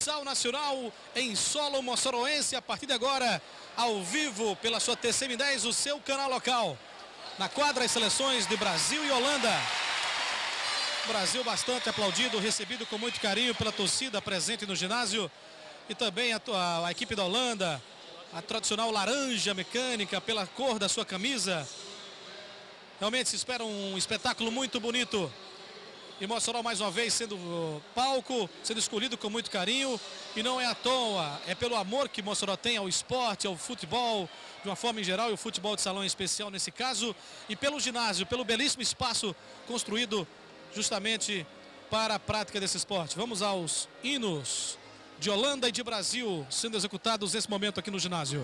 futsal nacional em solo moçoroense, a partir de agora, ao vivo, pela sua TCM10, o seu canal local. Na quadra, as seleções de Brasil e Holanda. Brasil bastante aplaudido, recebido com muito carinho pela torcida presente no ginásio. E também a equipe da Holanda, a tradicional laranja mecânica, pela cor da sua camisa. Realmente se espera um espetáculo muito bonito. E Mossoró mais uma vez sendo palco, sendo escolhido com muito carinho. E não é à toa, é pelo amor que Mossoró tem ao esporte, ao futebol, de uma forma em geral, e o futebol de salão em especial nesse caso. E pelo ginásio, pelo belíssimo espaço construído justamente para a prática desse esporte. Vamos aos hinos de Holanda e de Brasil sendo executados nesse momento aqui no ginásio.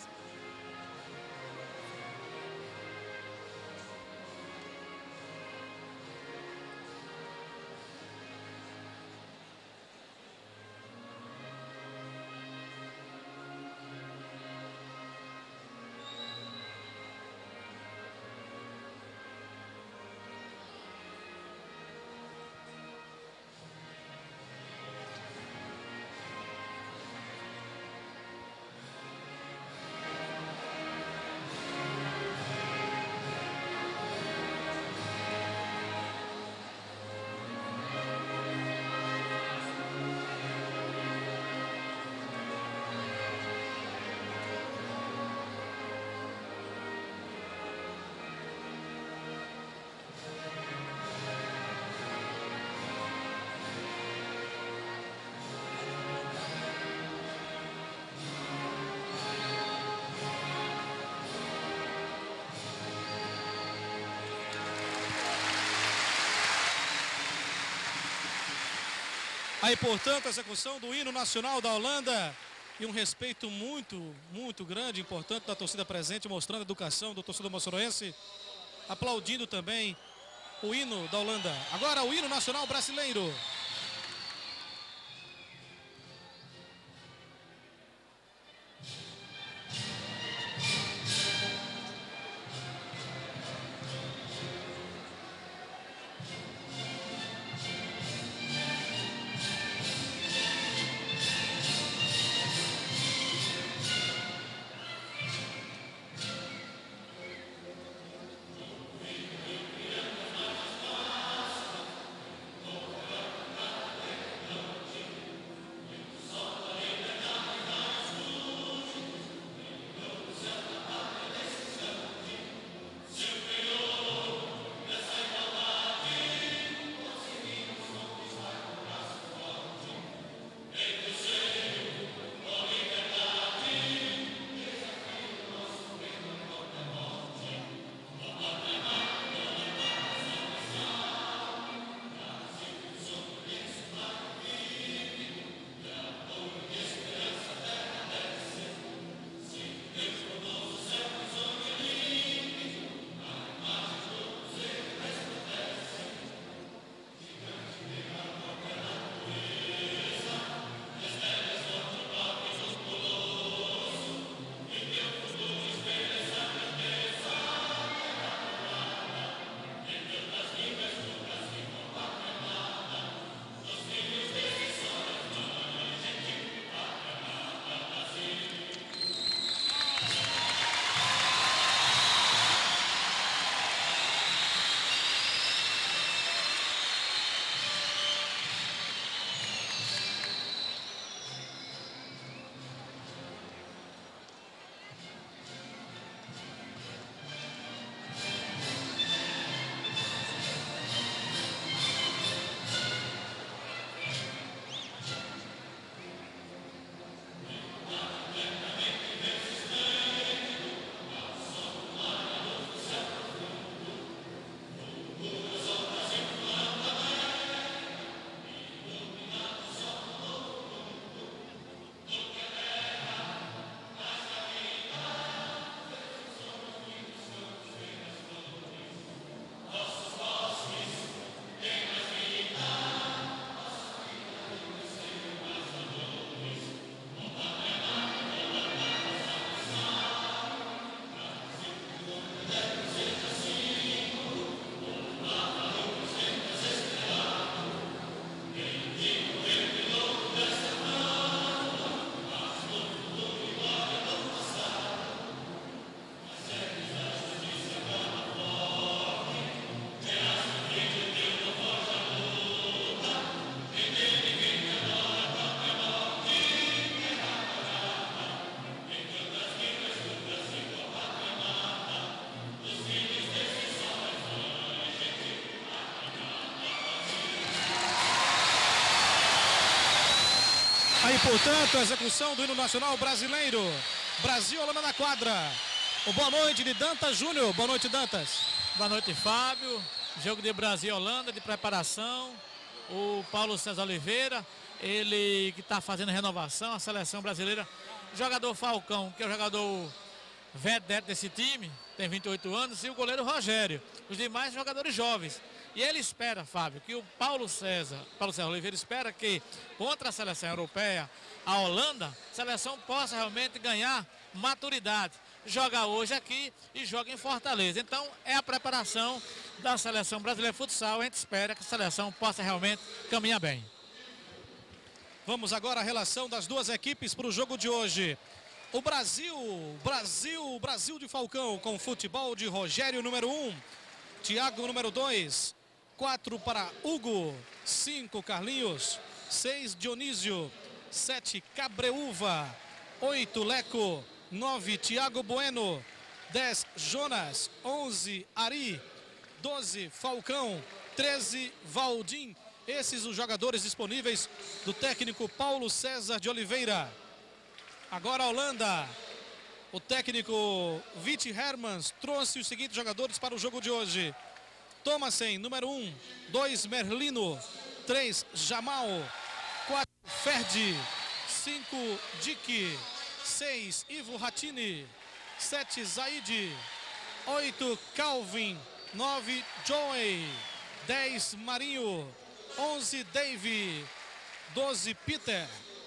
Aí, portanto, a execução do hino nacional da Holanda e um respeito muito grande, importante da torcida presente, mostrando a educação do torcedor moçoroense, aplaudindo também o hino da Holanda. Agora o hino nacional brasileiro. Aí, portanto, a execução do hino nacional brasileiro. Brasil, Holanda na quadra. O boa noite de Dantas Júnior. Boa noite, Dantas. Boa noite, Fábio. Jogo de Brasil e Holanda de preparação. O Paulo César Oliveira, ele que está fazendo renovação, a seleção brasileira. Jogador Falcão, que é o jogador vedete desse time, tem 28 anos, e o goleiro Rogério. Os demais jogadores jovens. E ele espera, Fábio, que o Paulo César Oliveira espera que contra a seleção europeia, a Holanda, a seleção possa realmente ganhar maturidade. Joga hoje aqui e joga em Fortaleza. Então é a preparação da seleção brasileira de futsal. A gente espera que a seleção possa realmente caminhar bem. Vamos agora à relação das duas equipes para o jogo de hoje. O Brasil de Falcão com futebol de Rogério, número 1. Thiago, número 2. 4 para Hugo. 5 Carlinhos. 6 Dionísio. 7 Cabreúva. 8 Leco. 9 Thiago Bueno. 10 Jonas. 11 Ari. 12 Falcão. 13 Valdim. Esses os jogadores disponíveis do técnico Paulo César de Oliveira. Agora a Holanda. O técnico Viti Hermans trouxe os seguintes jogadores para o jogo de hoje. Thomasen, número 1. 2 Merlino. 3 Jamal. 4 Ferdi. 5 Dick. 6 Ivo Ratini. 7 Zaid. 8 Calvin. 9 Joey. 10 Marinho. 11 Dave. 12 Peter.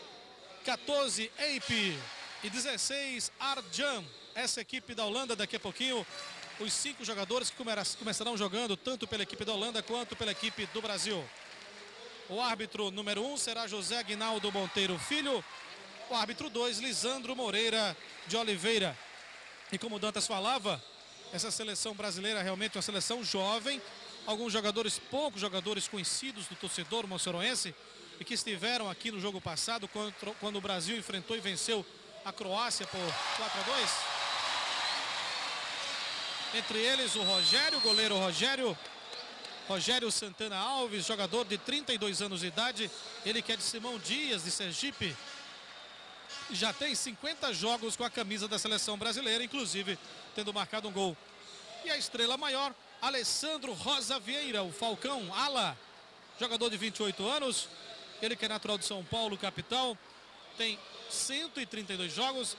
14 Ape. E 16 Arjan. Essa equipe da Holanda daqui a pouquinho. Os 5 jogadores que começarão jogando tanto pela equipe da Holanda quanto pela equipe do Brasil. O árbitro número 1 será José Aguinaldo Monteiro Filho. O árbitro 2, Lisandro Moreira de Oliveira. E como o Dantas falava, essa seleção brasileira é realmente uma seleção jovem. Alguns jogadores, poucos jogadores conhecidos do torcedor moçoroense e que estiveram aqui no jogo passado quando o Brasil enfrentou e venceu a Croácia por 4-2. Entre eles o Rogério, o goleiro Rogério Santana Alves, jogador de 32 anos de idade. Ele que é de Simão Dias, de Sergipe. Já tem 50 jogos com a camisa da seleção brasileira, inclusive tendo marcado um gol. E a estrela maior, Alessandro Rosa Vieira, o Falcão, ala, jogador de 28 anos. Ele que é natural de São Paulo, capital. Tem 132 jogos,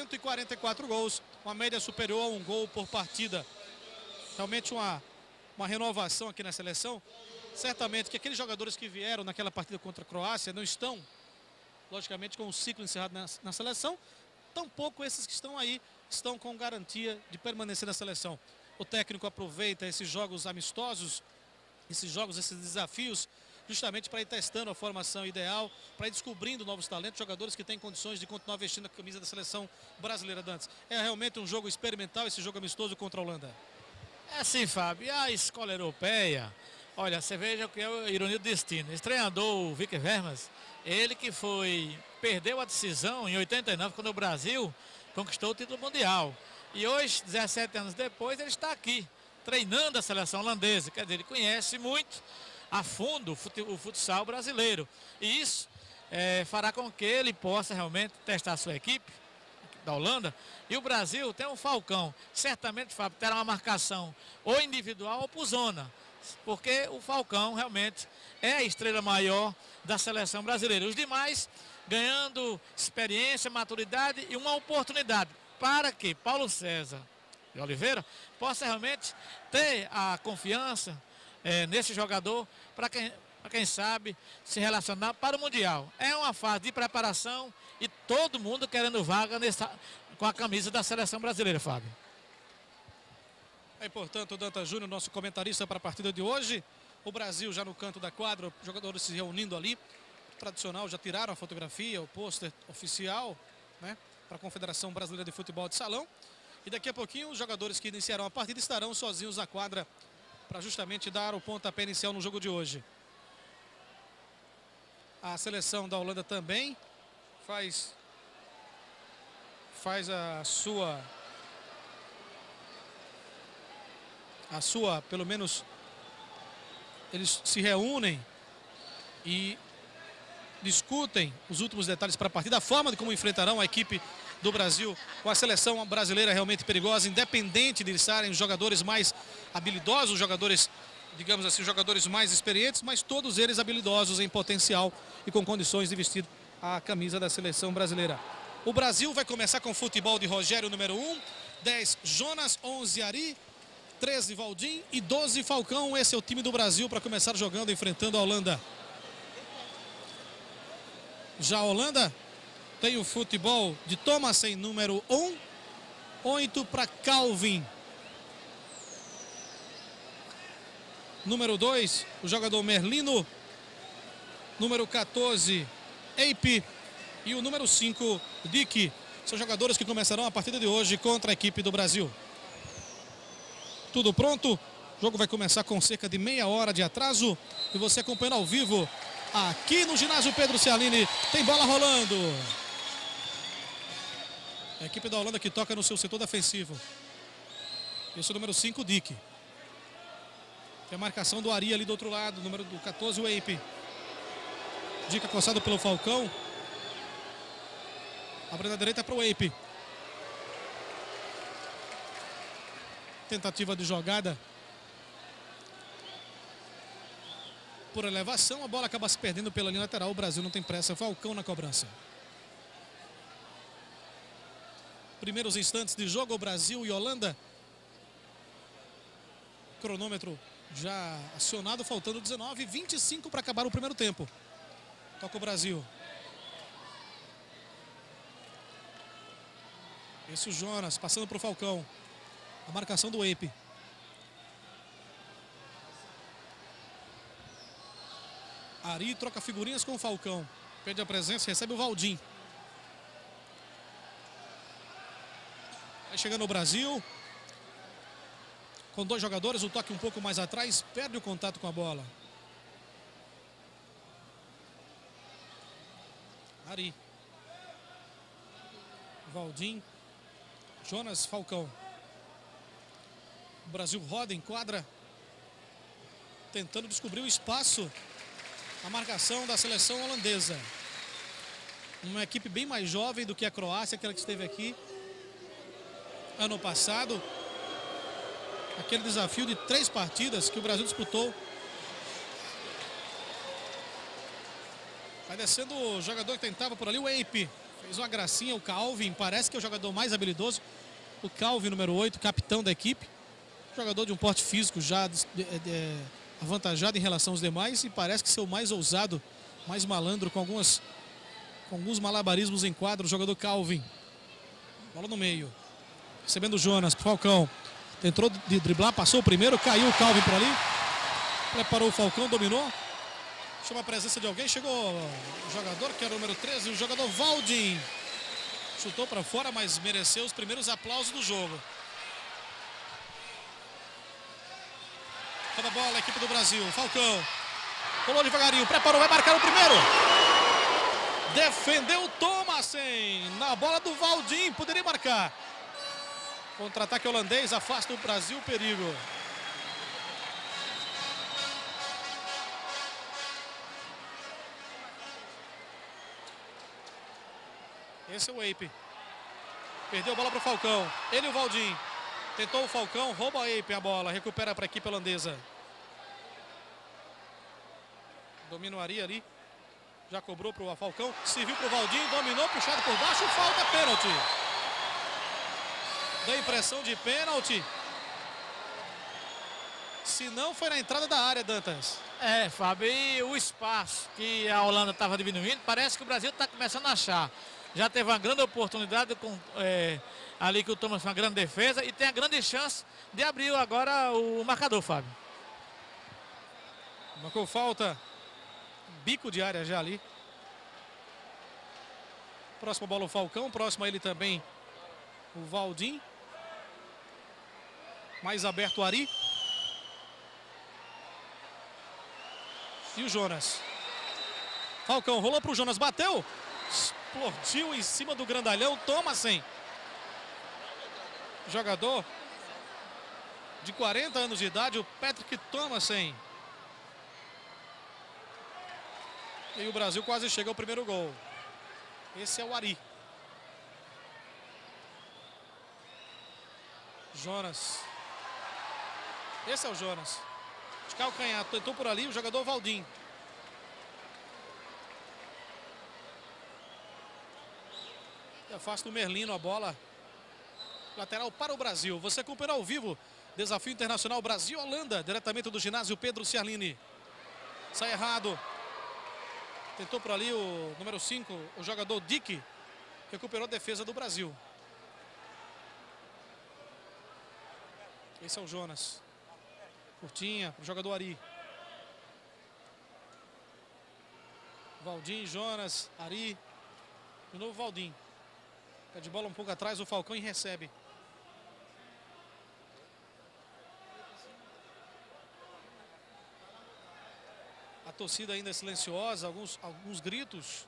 144 gols, uma média superior a um gol por partida. Realmente uma renovação aqui na seleção. Certamente que aqueles jogadores que vieram naquela partida contra a Croácia não estão, logicamente, com o ciclo encerrado na seleção. Tampouco esses que estão aí estão com garantia de permanecer na seleção. O técnico aproveita esses jogos amistosos, esses desafios, justamente para ir testando a formação ideal, para ir descobrindo novos talentos, jogadores que têm condições de continuar vestindo a camisa da seleção brasileira, Dantas. É realmente um jogo experimental, esse jogo amistoso contra a Holanda. É sim, Fábio. E a escola europeia, olha, você veja o que é a ironia do destino. Esse treinador, o Viti Hermans, ele que perdeu a decisão em 89, quando o Brasil conquistou o título mundial. E hoje, 17 anos depois, ele está aqui, treinando a seleção holandesa. Quer dizer, ele conhece muito a fundo o futsal brasileiro. E isso fará com que ele possa realmente testar a sua equipe da Holanda. E o Brasil tem um Falcão. Certamente, Fábio, terá uma marcação ou individual ou por zona. Porque o Falcão realmente é a estrela maior da seleção brasileira. Os demais ganhando experiência, maturidade e uma oportunidade para que Paulo César de Oliveira possa realmente ter a confiança nesse jogador para quem sabe se relacionar para o Mundial. É uma fase de preparação e todo mundo querendo vaga com a camisa da seleção brasileira, Fábio. Portanto, o Dantas Júnior, nosso comentarista para a partida de hoje. O Brasil já no canto da quadra, os jogadores se reunindo ali. Tradicional, já tiraram a fotografia, o pôster oficial, né, para a Confederação Brasileira de Futebol de Salão. E daqui a pouquinho os jogadores que iniciarão a partida estarão sozinhos na quadra para justamente dar o pontapé inicial no jogo de hoje. A seleção da Holanda também faz a sua, pelo menos, eles se reúnem e discutem os últimos detalhes para a partida, a forma de como enfrentarão a equipe do Brasil com a seleção brasileira realmente perigosa, independente de estarem os jogadores mais habilidosos, os jogadores, digamos assim, os jogadores mais experientes, mas todos eles habilidosos em potencial e com condições de vestir a camisa da seleção brasileira. O Brasil vai começar com o futebol de Rogério, número 1, 10 Jonas, 11 Ari, 13 Valdim e 12 Falcão. Esse é o time do Brasil para começar jogando, enfrentando a Holanda. Já a Holanda tem o futebol de Thomasen, número 1, 8 para Calvin. Número 2, o jogador Merlino. Número 14, Eipe. E o número 5, Dick. São jogadores que começarão a partida de hoje contra a equipe do Brasil. Tudo pronto. O jogo vai começar com cerca de meia hora de atraso. E você acompanhando ao vivo aqui no ginásio Pedro Cialini. Tem bola rolando. A equipe da Holanda que toca no seu setor defensivo. Esse é o número 5, Dick. Tem a marcação do Ari ali do outro lado. Número do 14, o Eipe. Dick acossado pelo Falcão. Abre na direita para o Eipe. Tentativa de jogada. Por elevação, a bola acaba se perdendo pela linha lateral. O Brasil não tem pressa. Falcão na cobrança. Primeiros instantes de jogo, o Brasil e Holanda. Cronômetro já acionado, faltando 19:25 para acabar o primeiro tempo. Toca o Brasil. Esse é o Jonas, passando para o Falcão. A marcação do Eipe. Ari troca figurinhas com o Falcão. Perde a presença, recebe o Valdim. Vai chegando o Brasil. Com dois jogadores, o toque um pouco mais atrás. Perde o contato com a bola. Ari. Valdim. Jonas, Falcão. O Brasil roda, enquadra. Tentando descobrir o espaço. A marcação da seleção holandesa. Uma equipe bem mais jovem do que a Croácia, aquela que esteve aqui ano passado. Aquele desafio de 3 partidas que o Brasil disputou. Vai descendo o jogador que tentava por ali, o Eipe. Fez uma gracinha, o Calvin. Parece que é o jogador mais habilidoso. O Calvin, número 8, capitão da equipe. Jogador de um porte físico já avantajado em relação aos demais. E parece que ser o mais ousado, mais malandro, com alguns malabarismos em quadro. O jogador Calvin. Bola no meio. Recebendo o Jonas, Falcão. Tentou de driblar, passou o primeiro, caiu o Calvin por ali. Preparou o Falcão, dominou. Chama a presença de alguém, chegou o jogador que era o número 13, o jogador Valdim. Chutou para fora, mas mereceu os primeiros aplausos do jogo. Toma a bola, a equipe do Brasil, Falcão. Colou devagarinho, preparou, vai marcar o primeiro. Defendeu o Thomasen. Na bola do Valdim, poderia marcar. Contra-ataque holandês, afasta o Brasil, perigo. Esse é o Eipe. Perdeu a bola para o Falcão. Ele e o Valdim. Tentou o Falcão, rouba o Eipe a bola. Recupera para a equipe holandesa. Domina o Ari ali. Já cobrou para o Falcão. Serviu para o Valdim, dominou, puxado por baixo. Falta, pênalti. Dá impressão de pênalti. Se não, foi na entrada da área, Dantas. É, Fábio, e o espaço que a Holanda estava diminuindo, parece que o Brasil está começando a achar. Já teve uma grande oportunidade ali que o Thomas fez uma grande defesa e tem a grande chance de abrir agora o marcador, Fábio. Marcou falta. Bico de área já ali. Próxima bola o Falcão, próximo a ele também o Valdim. Mais aberto o Ari. E o Jonas. Falcão rolou para o Jonas, bateu. Explodiu em cima do grandalhão. Thomasen. Jogador de 40 anos de idade, o Patrick Thomasen. E o Brasil quase chega ao primeiro gol. Esse é o Ari. Jonas. Esse é o Jonas. De calcanhar, tentou por ali o jogador Valdim. É fácil do Merlino a bola. Lateral para o Brasil. Você acompanha ao vivo. Desafio Internacional Brasil-Holanda. Diretamente do ginásio Pedro Ciarlini. Sai errado. Tentou por ali o número 5, o jogador Dick. Que recuperou a defesa do Brasil. Esse é o Jonas. Curtinha, o jogador Ari. Valdim, Jonas, Ari. De novo Valdim. Pede bola um pouco atrás, o Falcão e recebe. A torcida ainda é silenciosa, alguns gritos.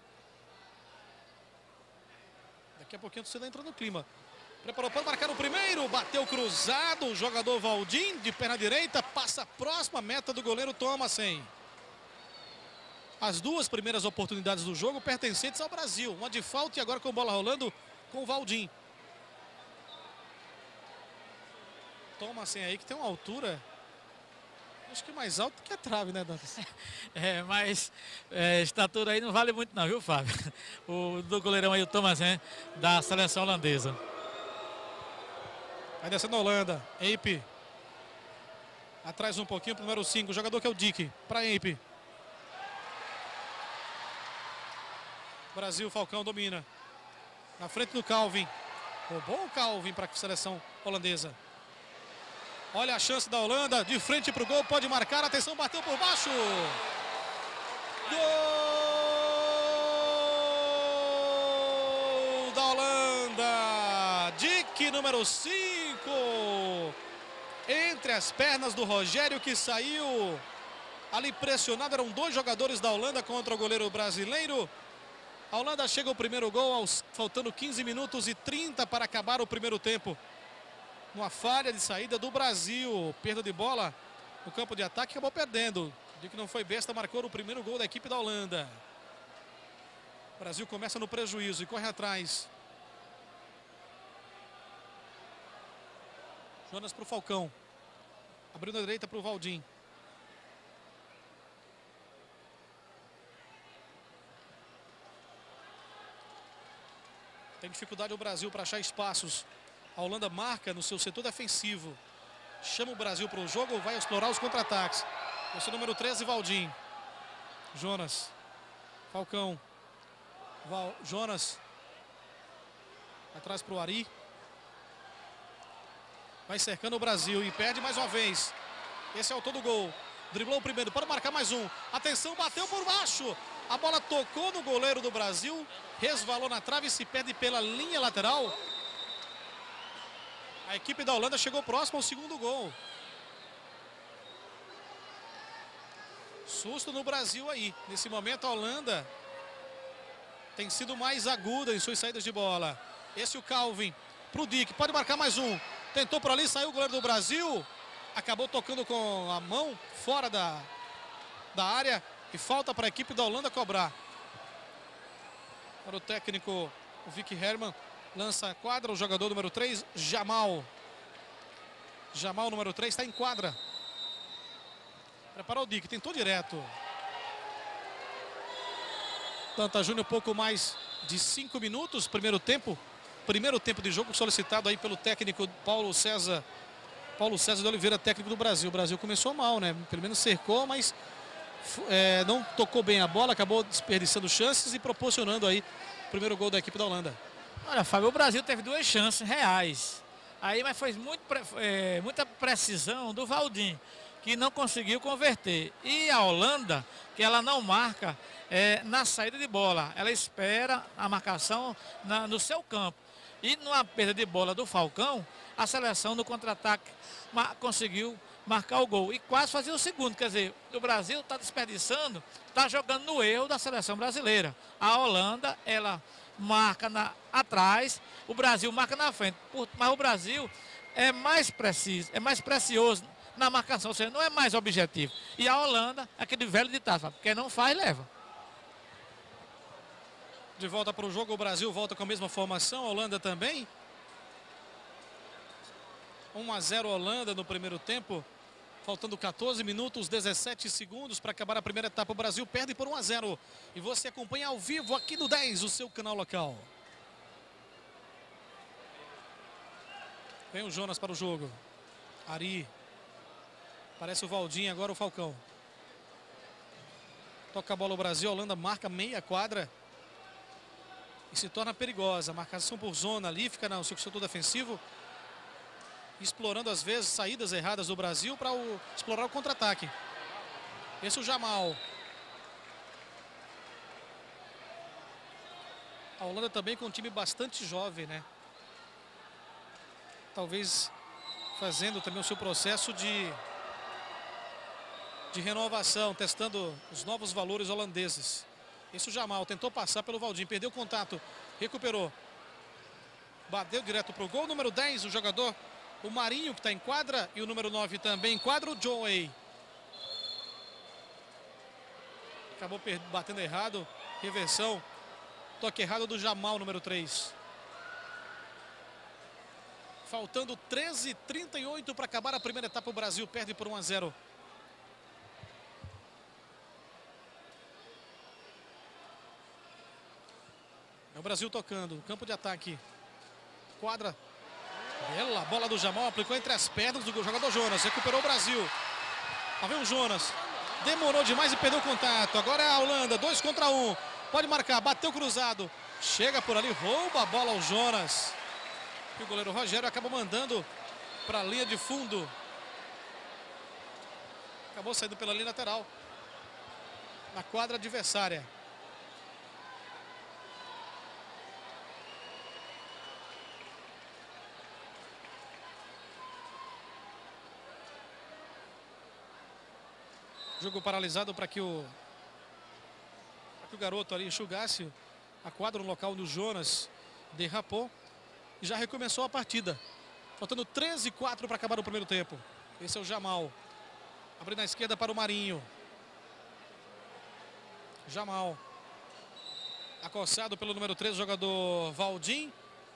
Daqui a pouquinho a torcida entra no clima. Preparou para marcar o primeiro, bateu cruzado, o jogador Valdim de perna direita, passa próximo à meta do goleiro Thomasen. As duas primeiras oportunidades do jogo pertencentes ao Brasil. Uma de falta e agora com bola rolando com o Valdim. Thomasen aí que tem uma altura, acho que mais alto que a trave, né, Dantas? Mas estatura aí não vale muito não, viu, Fábio? O do goleirão aí, o Thomasen, da seleção holandesa. Vai descendo a Holanda, Eipe. Atrás um pouquinho pro número 5, o jogador que é o Dick, para Eipe. Brasil, Falcão domina. Na frente do Calvin. Roubou o Calvin para a seleção holandesa. Olha a chance da Holanda, de frente para o gol, pode marcar, atenção, bateu por baixo. Gol da Holanda. Dick, número 5. Entre as pernas do Rogério, que saiu ali pressionado. Eram dois jogadores da Holanda contra o goleiro brasileiro. A Holanda chega ao primeiro gol, faltando 15 minutos e 30 para acabar o primeiro tempo. Uma falha de saída do Brasil. Perda de bola no campo de ataque, acabou perdendo. De que não foi besta, marcou o primeiro gol da equipe da Holanda. O Brasil começa no prejuízo e corre atrás. Jonas para o Falcão. Abriu na direita para o Valdim. Tem dificuldade o Brasil para achar espaços. A Holanda marca no seu setor defensivo. Chama o Brasil para o jogo, vai explorar os contra-ataques. Esse é o número 13, Valdim. Jonas. Falcão. Jonas. Atrás para o Ari. Vai cercando o Brasil e perde mais uma vez. Esse é o autor do gol. Driblou o primeiro, para marcar mais um. Atenção, bateu por baixo. A bola tocou no goleiro do Brasil. Resvalou na trave e se perde pela linha lateral. A equipe da Holanda chegou próximo ao segundo gol. Susto no Brasil aí. Nesse momento a Holanda tem sido mais aguda em suas saídas de bola. Esse é o Calvin. Pro Dick, pode marcar mais um. Tentou por ali, saiu o goleiro do Brasil. Acabou tocando com a mão fora da área. E falta para a equipe da Holanda cobrar. Para o técnico, o Vic Hermann. Lança a quadra, o jogador número 3, Jamal. Jamal, número 3, está em quadra. Preparou o Dick, tentou direto. Tanta Júnior, pouco mais de 5 minutos, primeiro tempo. Primeiro tempo de jogo solicitado aí pelo técnico Paulo César de Oliveira, técnico do Brasil. O Brasil começou mal, né? Pelo menos cercou, mas não tocou bem a bola, acabou desperdiçando chances e proporcionando aí o primeiro gol da equipe da Holanda. Olha, Fábio, o Brasil teve 2 chances reais. Aí, mas foi muita precisão do Valdim, que não conseguiu converter. E a Holanda, que ela não marca na saída de bola. Ela espera a marcação no seu campo. E numa perda de bola do Falcão, a seleção no contra-ataque conseguiu marcar o gol. E quase fazia o segundo. Quer dizer, o Brasil está desperdiçando, está jogando no erro da seleção brasileira. A Holanda, ela marca atrás, o Brasil marca na frente. Mas o Brasil é mais preciso, é mais precioso na marcação, ou seja, não é mais objetivo. E a Holanda, aquele velho ditado, quem não faz, leva. De volta para o jogo, o Brasil volta com a mesma formação, a Holanda também. 1-0 Holanda no primeiro tempo. Faltando 14 minutos, 17 segundos para acabar a primeira etapa. O Brasil perde por 1-0. E você acompanha ao vivo aqui no 10, o seu canal local. Vem o Jonas para o jogo. Ari. Parece o Valdir, agora o Falcão. Toca a bola o Brasil, a Holanda marca meia quadra. E se torna perigosa. Marcação por zona ali, fica no seu setor defensivo. Explorando às vezes saídas erradas do Brasil para explorar o contra-ataque. Esse é o Jamal. A Holanda também com um time bastante jovem, né? Talvez fazendo também o seu processo de renovação, testando os novos valores holandeses. Esse é o Jamal, tentou passar pelo Valdir, perdeu o contato, recuperou. Bateu direto para o gol, número 10, o jogador, o Marinho, que está em quadra, e o número 9 também em quadra, o Joey. Acabou batendo errado, reversão, toque errado do Jamal, número 3. Faltando 13h38 para acabar a primeira etapa, o Brasil perde por 1-0. É o Brasil tocando, campo de ataque. Quadra. Bela bola do Jamal, aplicou entre as pernas do jogador Jonas. Recuperou o Brasil. Lá vem o Jonas. Demorou demais e perdeu o contato. Agora é a Holanda, 2 contra 1. Pode marcar, bateu cruzado. Chega por ali, rouba a bola ao Jonas. E o goleiro Rogério acaba mandando para a linha de fundo. Acabou saindo pela linha lateral. Na quadra adversária. Jogo paralisado para que o garoto ali enxugasse a quadra no local do Jonas derrapou. E já recomeçou a partida. Faltando 13h04 para acabar o primeiro tempo. Esse é o Jamal. Abrindo na esquerda para o Marinho. Jamal. Acossado pelo número 3, o jogador Valdir.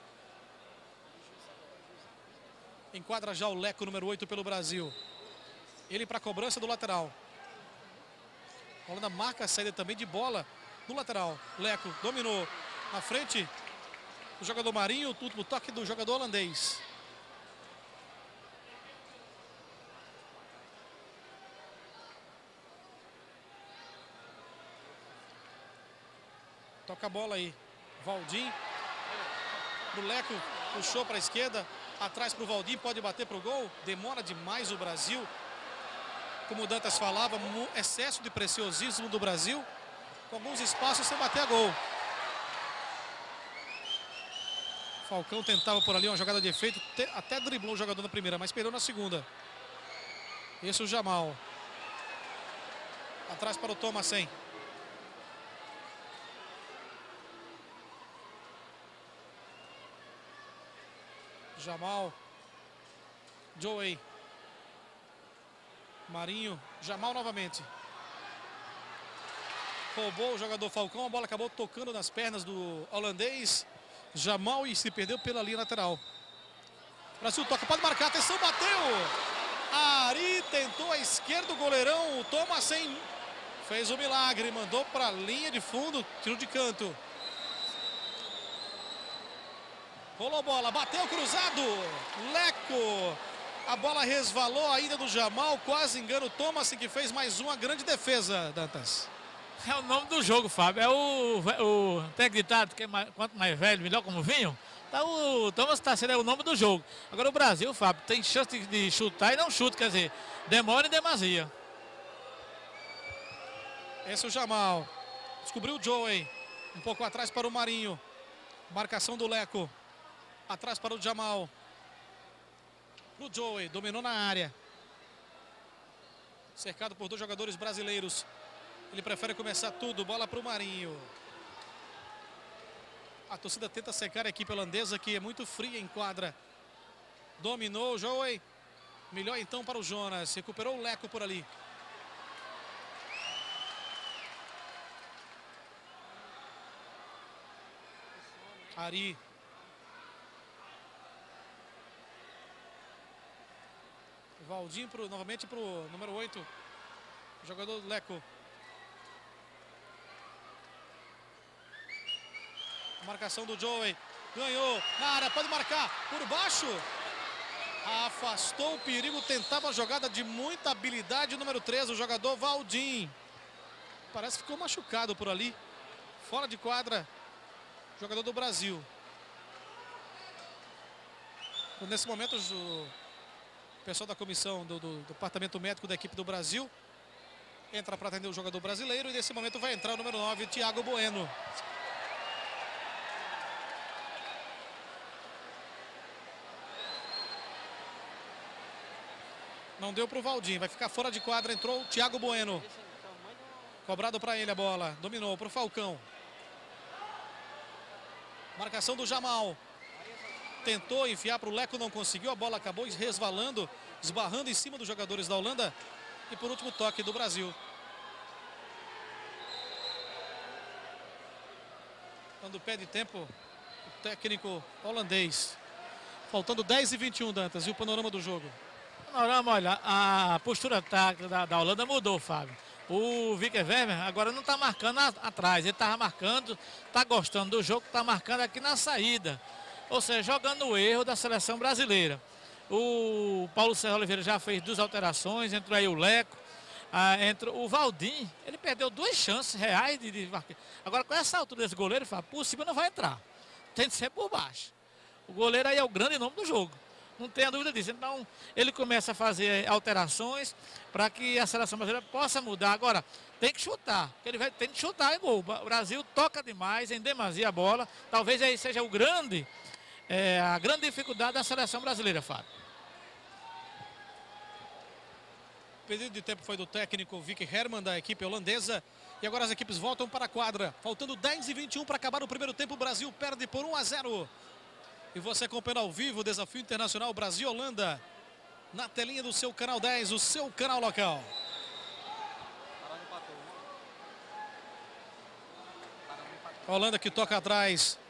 Enquadra já o Leco, número 8, pelo Brasil. Ele para a cobrança do lateral. A Holanda marca a saída também de bola no lateral. Leco dominou na frente. O jogador Marinho, o último toque do jogador holandês. Toca a bola aí. Valdir. O Leco puxou para a esquerda. Atrás para o Valdir. Pode bater para o gol. Demora demais o Brasil. Como o Dantas falava, excesso de preciosismo do Brasil. Com alguns espaços sem bater a gol. Falcão tentava por ali uma jogada de efeito. Até driblou o jogador na primeira, mas perdeu na segunda. Esse é o Jamal. Atrás para o Thomasen. Jamal. Joey. Marinho. Jamal novamente. Roubou o jogador Falcão. A bola acabou tocando nas pernas do holandês. Jamal e se perdeu pela linha lateral. Brasil toca, pode marcar. Atenção, bateu. Ari tentou a esquerda. O goleirão, o Thomasen, fez o milagre. Mandou para a linha de fundo. Tiro de canto. Rolou bola, bateu cruzado. Leco. A bola resvalou ainda do Jamal. Quase engana o Thomasen, que fez mais uma grande defesa, Dantas. É o nome do jogo, Fábio. É o tem ditado que quanto mais velho, melhor como vinho. Então o Thomas está sendo o nome do jogo. Agora o Brasil, Fábio, tem chance de chutar e não chuta, quer dizer, demora em demasia. Esse é o Jamal. Descobriu o Joey. Um pouco atrás para o Marinho. Marcação do Leco. Atrás para o Jamal. O Joey dominou na área. Cercado por 2 jogadores brasileiros. Ele prefere começar tudo. Bola para o Marinho. A torcida tenta secar a equipe holandesa, que é muito fria em quadra. Dominou o Joey. Melhor então para o Jonas. Recuperou o Leco por ali. Ari. Valdim novamente para o número 8. Jogador do Leco. Marcação do Joey. Ganhou na área, pode marcar por baixo. Afastou o perigo, tentava a jogada de muita habilidade. Número 13, o jogador Valdim. Parece que ficou machucado por ali. Fora de quadra, jogador do Brasil. Nesse momento, o pessoal da comissão do departamento médico da equipe do Brasil entra para atender o jogador brasileiro. E nesse momento vai entrar o número 9, Thiago Bueno. Não deu para o Valdim, vai ficar fora de quadra. Entrou o Thiago Bueno. Cobrado para ele a bola. Dominou para o Falcão. Marcação do Jamal. Tentou enfiar para o Leco, não conseguiu. A bola acabou resvalando, esbarrando em cima dos jogadores da Holanda. E por último, toque do Brasil. Quando pede tempo, o técnico holandês. Faltando 10:21, Dantas. E o panorama do jogo? Panorama, olha, a postura tática da Holanda mudou, Fábio. O Vicker Vermer agora não está marcando atrás. Ele estava marcando, está gostando do jogo, está marcando aqui na saída. Ou seja, jogando o erro da seleção brasileira. O Paulo César Oliveira já fez 2 alterações, entrou aí o Leco, entrou o Valdim. Ele perdeu 2 chances reais de marcar. Agora, com essa altura desse goleiro, fala, por cima não vai entrar. Tem que ser por baixo. O goleiro aí é o grande nome do jogo. Não tenha dúvida disso. Então, ele começa a fazer alterações para que a seleção brasileira possa mudar. Agora, tem que chutar. Tem que chutar em gol. O Brasil toca demais, em demasia a bola. Talvez aí seja a grande dificuldade da seleção brasileira, Fábio. O pedido de tempo foi do técnico Vicky Hermann, da equipe holandesa. E agora as equipes voltam para a quadra. Faltando 10:21 para acabar o primeiro tempo. O Brasil perde por 1-0. E você acompanhando ao vivo o desafio internacional Brasil-Holanda na telinha do seu canal 10, o seu canal local. A Holanda que toca atrás.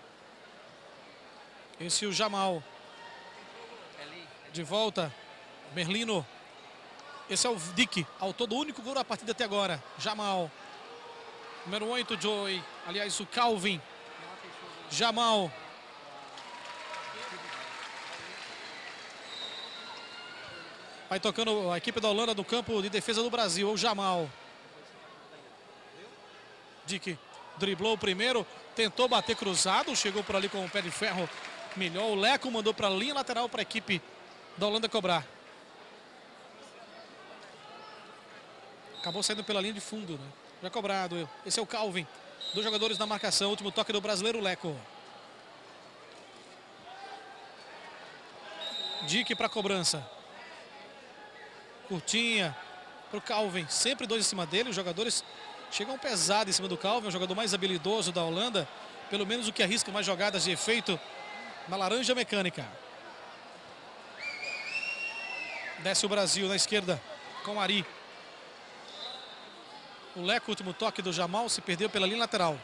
Esse é o Jamal. De volta. Merlino. Esse é o Dick. Autor do único gol da partida até agora. Jamal. Número 8, Joey. Aliás, o Calvin. Jamal. Vai tocando a equipe da Holanda do campo de defesa do Brasil. O Jamal. Dick driblou o primeiro. Tentou bater cruzado. Chegou por ali com o pé de ferro. Melhor. O Leco mandou para a linha lateral para a equipe da Holanda cobrar. Acabou saindo pela linha de fundo, né? Já cobrado. Esse é o Calvin. 2 jogadores na marcação. Último toque do brasileiro, Leco. Dick para cobrança. Curtinha para o Calvin. Sempre 2 em cima dele. Os jogadores chegam pesado em cima do Calvin. O jogador mais habilidoso da Holanda. Pelo menos o que arrisca mais jogadas de efeito na laranja mecânica. Desce o Brasil na esquerda com Ari. O Leco, último toque do Jamal, se perdeu pela linha lateral.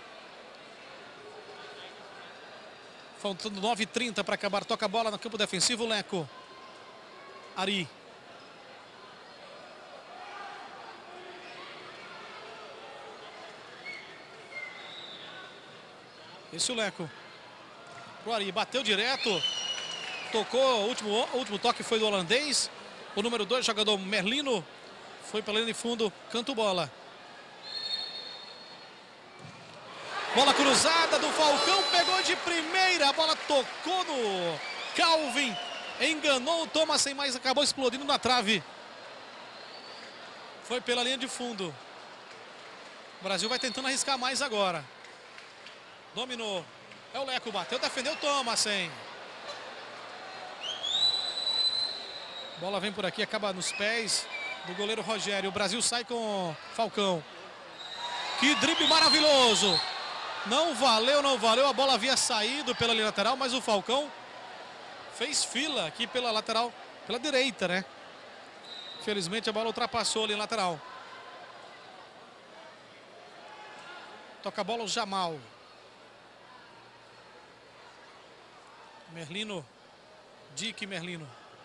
Faltando 9:30 para acabar. Toca a bola no campo defensivo, Leco. Ari. Esse é o Leco. Pro Ari, bateu direto. Tocou, o último toque foi do holandês. O número 2, jogador Merlino. Foi pela linha de fundo, canto bola. Bola cruzada do Falcão, pegou de primeira. A bola tocou no Calvin. Enganou o Thomasen, mas acabou explodindo na trave. Foi pela linha de fundo. O Brasil vai tentando arriscar mais agora. Dominou. É o Leco, bateu, defendeu o Thomasen. Bola vem por aqui, acaba nos pés do goleiro Rogério. O Brasil sai com Falcão. Que drible maravilhoso. Não valeu, não valeu. A bola havia saído pela linha lateral, mas o Falcão fez fila aqui pela lateral, pela direita, né? Infelizmente a bola ultrapassou ali na lateral. Toca a bola o Jamal. Merlino. Dick Merlino.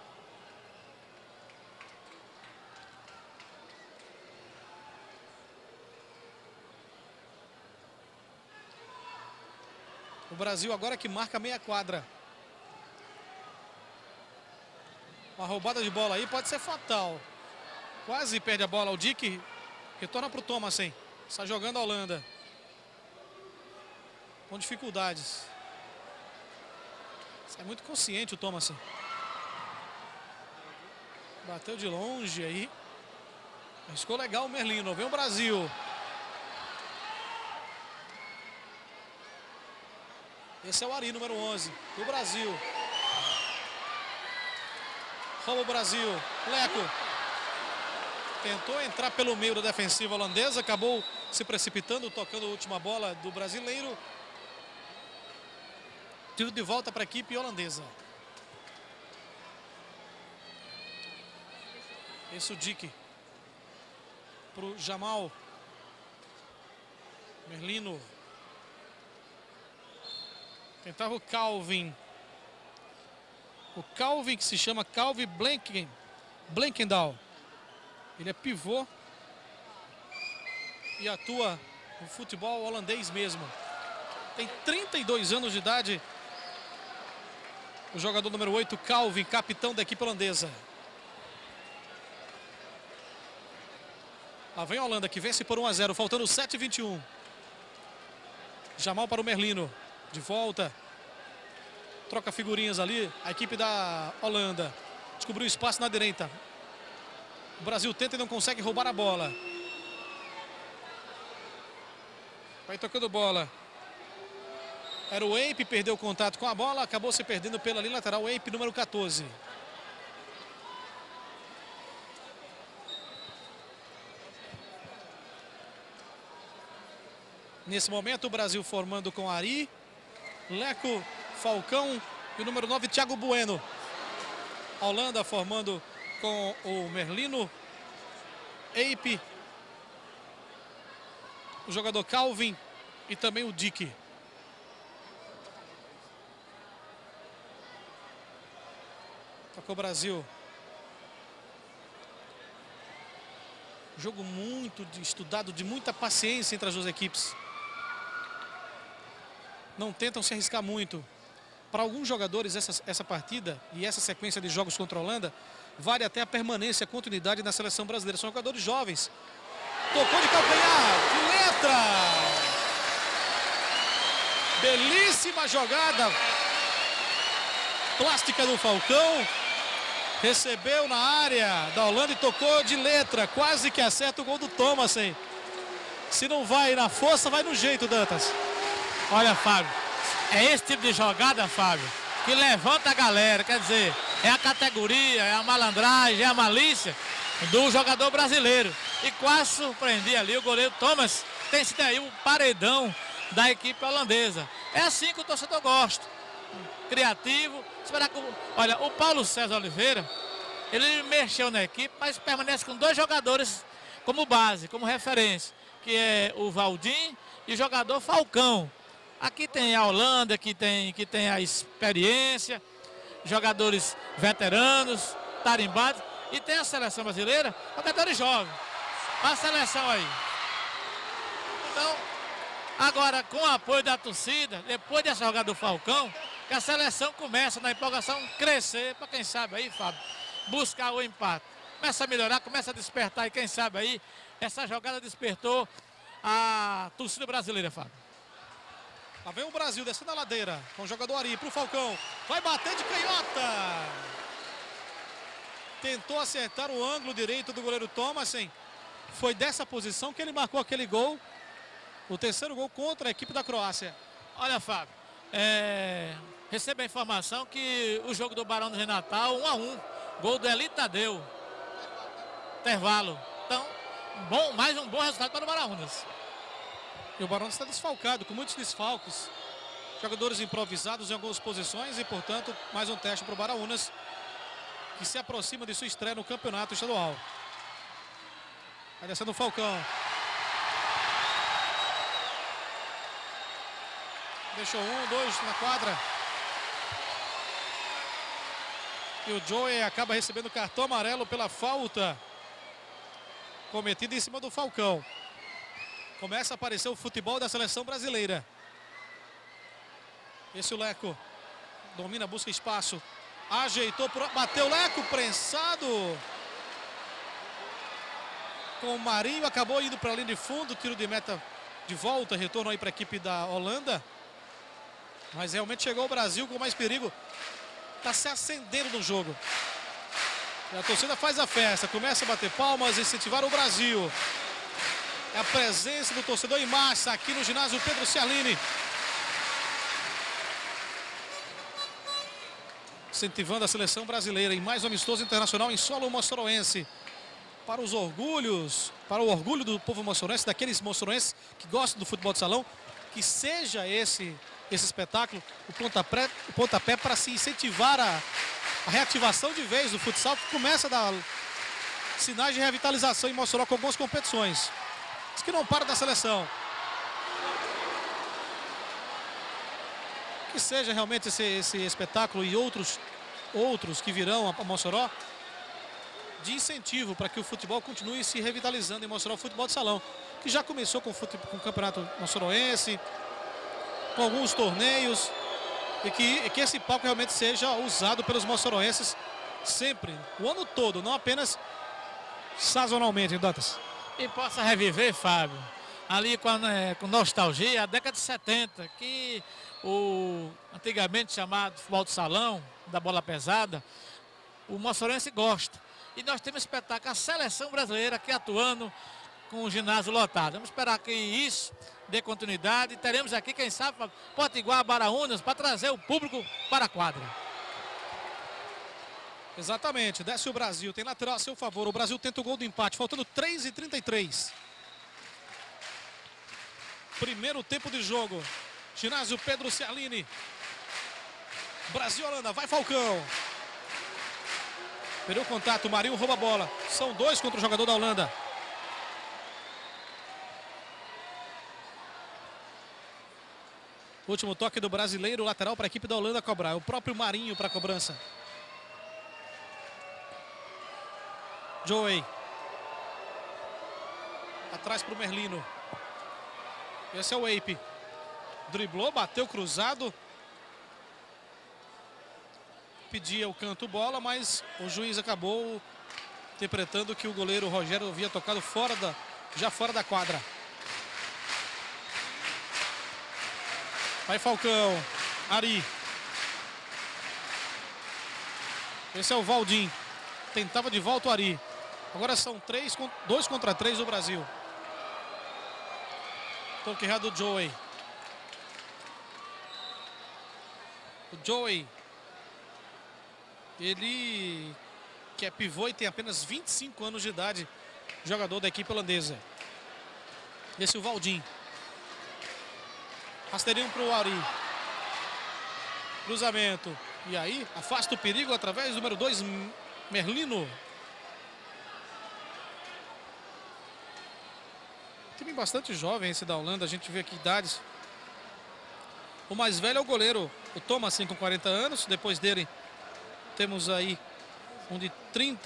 O Brasil agora que marca meia quadra. Uma roubada de bola aí pode ser fatal. Quase perde a bola. O Dick retorna para o Thomassen. Está jogando a Holanda. Com dificuldades. É muito consciente o Thomassen. Bateu de longe aí. Arriscou legal o Merlino. Vem o Brasil. Esse é o Ari, número 11, do Brasil. Rouba o Brasil. Leco. Tentou entrar pelo meio da defensiva holandesa. Acabou se precipitando, tocando a última bola do brasileiro. Tiro de volta para a equipe holandesa. Esse é o Dick. Para o Jamal. Merlino. Tentava o Calvin. O Calvin, que se chama Calvin Blankendal. Ele é pivô. E atua no futebol holandês mesmo. Tem 32 anos de idade. O jogador número 8, Calvin, capitão da equipe holandesa. Lá vem a Holanda, que vence por 1-0, faltando 7:21. Jamal para o Merlino. De volta. Troca figurinhas ali. A equipe da Holanda descobriu espaço na direita. O Brasil tenta e não consegue roubar a bola. Vai tocando bola. Era o Ape, perdeu o contato com a bola. Acabou se perdendo pela linha lateral. O Ape, número 14. Nesse momento o Brasil formando com Ari, Leco, Falcão e o número 9, Thiago Bueno. A Holanda formando com o Merlino, Ape, o jogador Calvin e também o Dick. Tocou o Brasil. Jogo muito estudado, de muita paciência entre as duas equipes. Não tentam se arriscar muito. Para alguns jogadores, essa partida e essa sequência de jogos contra a Holanda vale até a permanência, a continuidade na seleção brasileira. São jogadores jovens. Tocou de calcanhar, de letra. Belíssima jogada. Plástica do Falcão. Recebeu na área da Holanda e tocou de letra. Quase que acerta o gol do Thomassen. Se não vai na força, vai no jeito, Dantas. Olha, Fábio, é esse tipo de jogada, Fábio, que levanta a galera. Quer dizer, é a categoria, é a malandragem, é a malícia do jogador brasileiro. E quase surpreendi ali o goleiro Thomas. Tem sido aí o paredão da equipe holandesa. É assim que o torcedor gosta. Criativo. Esperar que olha, o Paulo César Oliveira, ele mexeu na equipe, mas permanece com dois jogadores como base, como referência, que é o Valdim e o jogador Falcão. Aqui tem a Holanda, que tem a experiência, jogadores veteranos, tarimbados, e tem a seleção brasileira, jogadores jovens. A seleção aí. Então, agora com o apoio da torcida, depois dessa jogada do Falcão, que a seleção começa na empolgação crescer, para quem sabe aí, Fábio, buscar o empate. Começa a melhorar, começa a despertar, e quem sabe aí, essa jogada despertou a torcida brasileira, Fábio. Lá vem o Brasil descendo a ladeira com o jogador Ari para o Falcão. Vai bater de canhota. Tentou acertar o ângulo direito do goleiro Thomassen. Foi dessa posição que ele marcou aquele gol. O terceiro gol contra a equipe da Croácia. Olha, Fábio, recebe a informação que o jogo do Barão do Natal 1-1. Gol do Eli Tadeu. Intervalo. Então, mais um bom resultado para o Baraunas. E o Barão está desfalcado, com muitos desfalques. Jogadores improvisados em algumas posições e, portanto, mais um teste para o Baraunas, que se aproxima de sua estreia no campeonato estadual. Vai descendo o Falcão. Deixou 1, 2 na quadra. E o Joey acaba recebendo cartão amarelo pela falta cometida em cima do Falcão. Começa a aparecer o futebol da seleção brasileira. Esse o Leco domina, busca espaço. Ajeitou, bateu Leco, prensado com o Marinho, acabou indo para a linha de fundo, tiro de meta de volta, retorno aí para a equipe da Holanda. Mas realmente chegou o Brasil com mais perigo. Está se acendendo no jogo. E a torcida faz a festa, começa a bater palmas, incentivar o Brasil. É a presença do torcedor em massa aqui no ginásio Pedro Cialini. Incentivando a seleção brasileira em mais um amistoso internacional em solo moçoroense. Para os orgulhos, para o orgulho do povo moçoroense, daqueles moçoroenses que gostam do futebol de salão, que seja esse espetáculo, o pontapé para se incentivar a reativação de vez do futsal, que começa a dar sinais de revitalização em Mossoró com algumas competições. Diz que não para da seleção. Que seja realmente esse espetáculo e outros que virão a Mossoró de incentivo para que o futebol continue se revitalizando em Mossoró, o futebol de salão, que já começou com o campeonato moçoroense, com alguns torneios, e que esse palco realmente seja usado pelos moçoroenses sempre, o ano todo, não apenas sazonalmente, Dantas. E possa reviver, Fábio, ali com nostalgia, a década de 70, que o antigamente chamado futebol de salão, da bola pesada, o moçoroense gosta. E nós temos espetáculo, a seleção brasileira aqui atuando com o ginásio lotado. Vamos esperar que isso dê continuidade. Teremos aqui, quem sabe, Potiguar, Baraunas, para trazer o público para a quadra. Exatamente, desce o Brasil, tem lateral a seu favor. O Brasil tenta o gol do empate, faltando 3:33. Primeiro tempo de jogo. Ginásio Pedro Cialini. Brasil, Holanda, vai Falcão. Perdeu o contato, o Marinho rouba a bola. São dois contra o jogador da Holanda. Último toque do brasileiro, lateral para a equipe da Holanda cobrar. É o próprio Marinho para a cobrança. Joey. Atrás para o Merlino. Esse é o Ape. Driblou, bateu cruzado. Pedia o canto bola, mas o juiz acabou interpretando que o goleiro Rogério havia tocado já fora da quadra. Vai Falcão. Ari. Esse é o Valdim. Tentava de volta o Ari. Agora são 2 contra 3 do Brasil. Toque errado do Joey. O Joey. Ele que é pivô e tem apenas 25 anos de idade. Jogador da equipe holandesa. Esse é o Valdim. Rasteirinho para o Ari. Cruzamento. E aí, afasta o perigo através do número 2, Merlino. Time bastante jovem esse da Holanda. A gente vê aqui idades. O mais velho é o goleiro, o Thomasin, com 40 anos. Depois dele, temos aí um de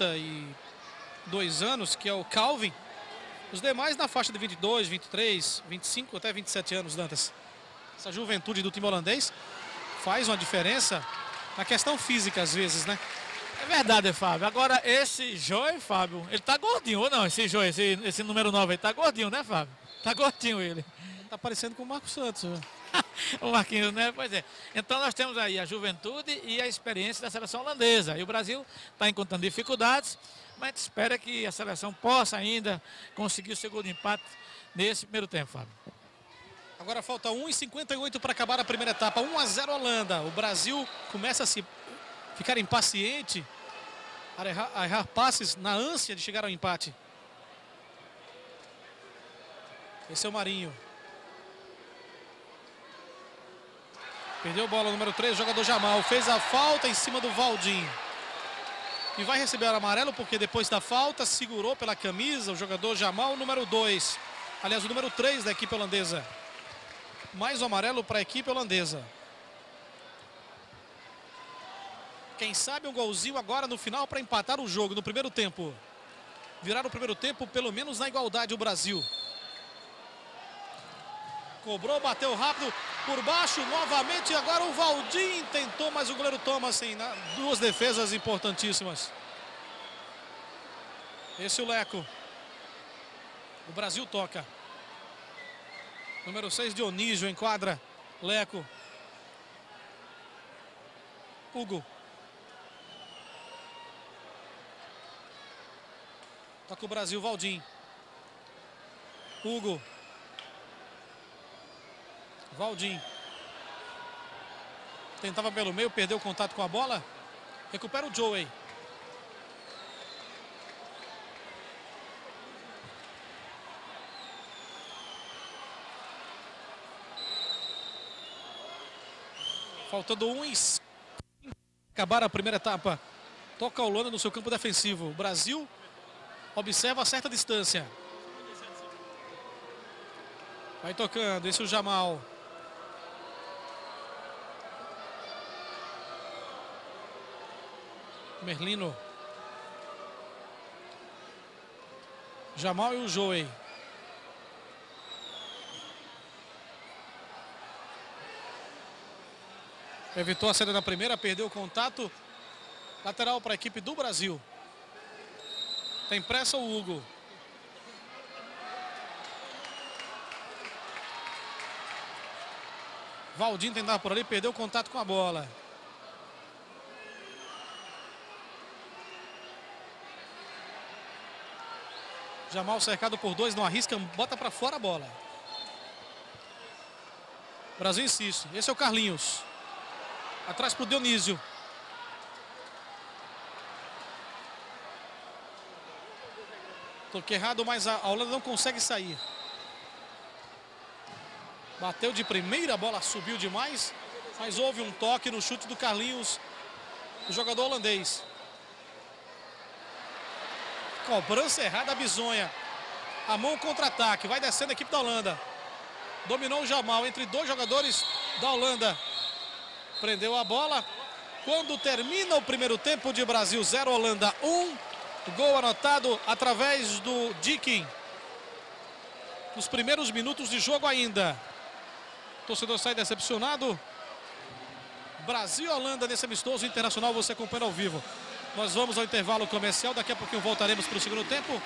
32 anos, que é o Calvin. Os demais na faixa de 22, 23, 25, até 27 anos, Dantas. Essa juventude do time holandês faz uma diferença na questão física, às vezes, né? É verdade, Fábio. Agora, esse Joey, Fábio, ele tá gordinho, ou não? Esse Joey, esse número 9 aí, tá gordinho, né, Fábio? Tá gordinho ele. Tá parecendo com o Marcos Santos. O Marquinhos, né? Pois é. Então nós temos aí a juventude e a experiência da seleção holandesa. E o Brasil está encontrando dificuldades, mas a gente espera que a seleção possa ainda conseguir o segundo empate nesse primeiro tempo, Fábio. Agora falta 1:58 para acabar a primeira etapa. 1-0 Holanda. O Brasil começa a ficar impaciente, a errar passes na ânsia de chegar ao empate. Esse é o Marinho. Perdeu a bola, número 3, jogador Jamal. Fez a falta em cima do Valdim. E vai receber o amarelo porque depois da falta segurou pela camisa o jogador Jamal, número 2. Aliás, o número 3 da equipe holandesa. Mais um amarelo para a equipe holandesa. Quem sabe um golzinho agora no final para empatar o jogo no primeiro tempo. Virar o primeiro tempo pelo menos na igualdade o Brasil. Cobrou, bateu rápido por baixo novamente. Agora o Valdim tentou, mas o goleiro Thomas tem duas defesas importantíssimas. Esse é o Leco. O Brasil toca. Número 6, Dionísio enquadra. Leco. Hugo. Toca o Brasil, Valdim. Hugo. Valdim. Tentava pelo meio, perdeu o contato com a bola. Recupera o Joey. Faltando acabar a primeira etapa. Toca a Holanda no seu campo defensivo. O Brasil observa a certa distância. Vai tocando. Esse é o Jamal. Merlino. Jamal e o Joey. Evitou a saída na primeira, perdeu o contato. Lateral para a equipe do Brasil. Tem pressa o Hugo. Valdim tentava por ali, perdeu o contato com a bola. Jamal cercado por dois, não arrisca, bota para fora a bola. O Brasil insiste. Esse é o Carlinhos. Atrás para o Dionísio. Toque errado, mas a Holanda não consegue sair. Bateu de primeira, a bola subiu demais. Mas houve um toque no chute do Carlinhos, o jogador holandês. Cobrança errada, bizonha. A mão contra-ataque, vai descendo a equipe da Holanda. Dominou o Jamal entre dois jogadores da Holanda. Prendeu a bola. Quando termina o primeiro tempo, de Brasil 0, Holanda 1. Gol anotado através do Dickin. Nos primeiros minutos de jogo ainda. O torcedor sai decepcionado. Brasil e Holanda nesse amistoso internacional, você acompanha ao vivo. Nós vamos ao intervalo comercial, daqui a pouquinho voltaremos para o segundo tempo.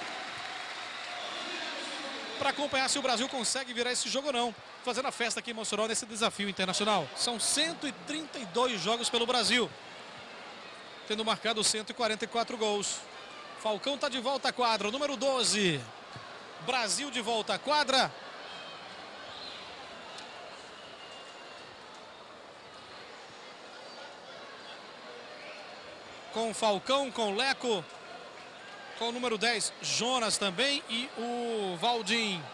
Para acompanhar se o Brasil consegue virar esse jogo ou não. Fazendo a festa aqui em Mossoró nesse desafio internacional. São 132 jogos pelo Brasil. Tendo marcado 144 gols. Falcão está de volta à quadra, número 12. Brasil de volta à quadra. Com Falcão, com Leco, com o número 10, Jonas também e o Valdim.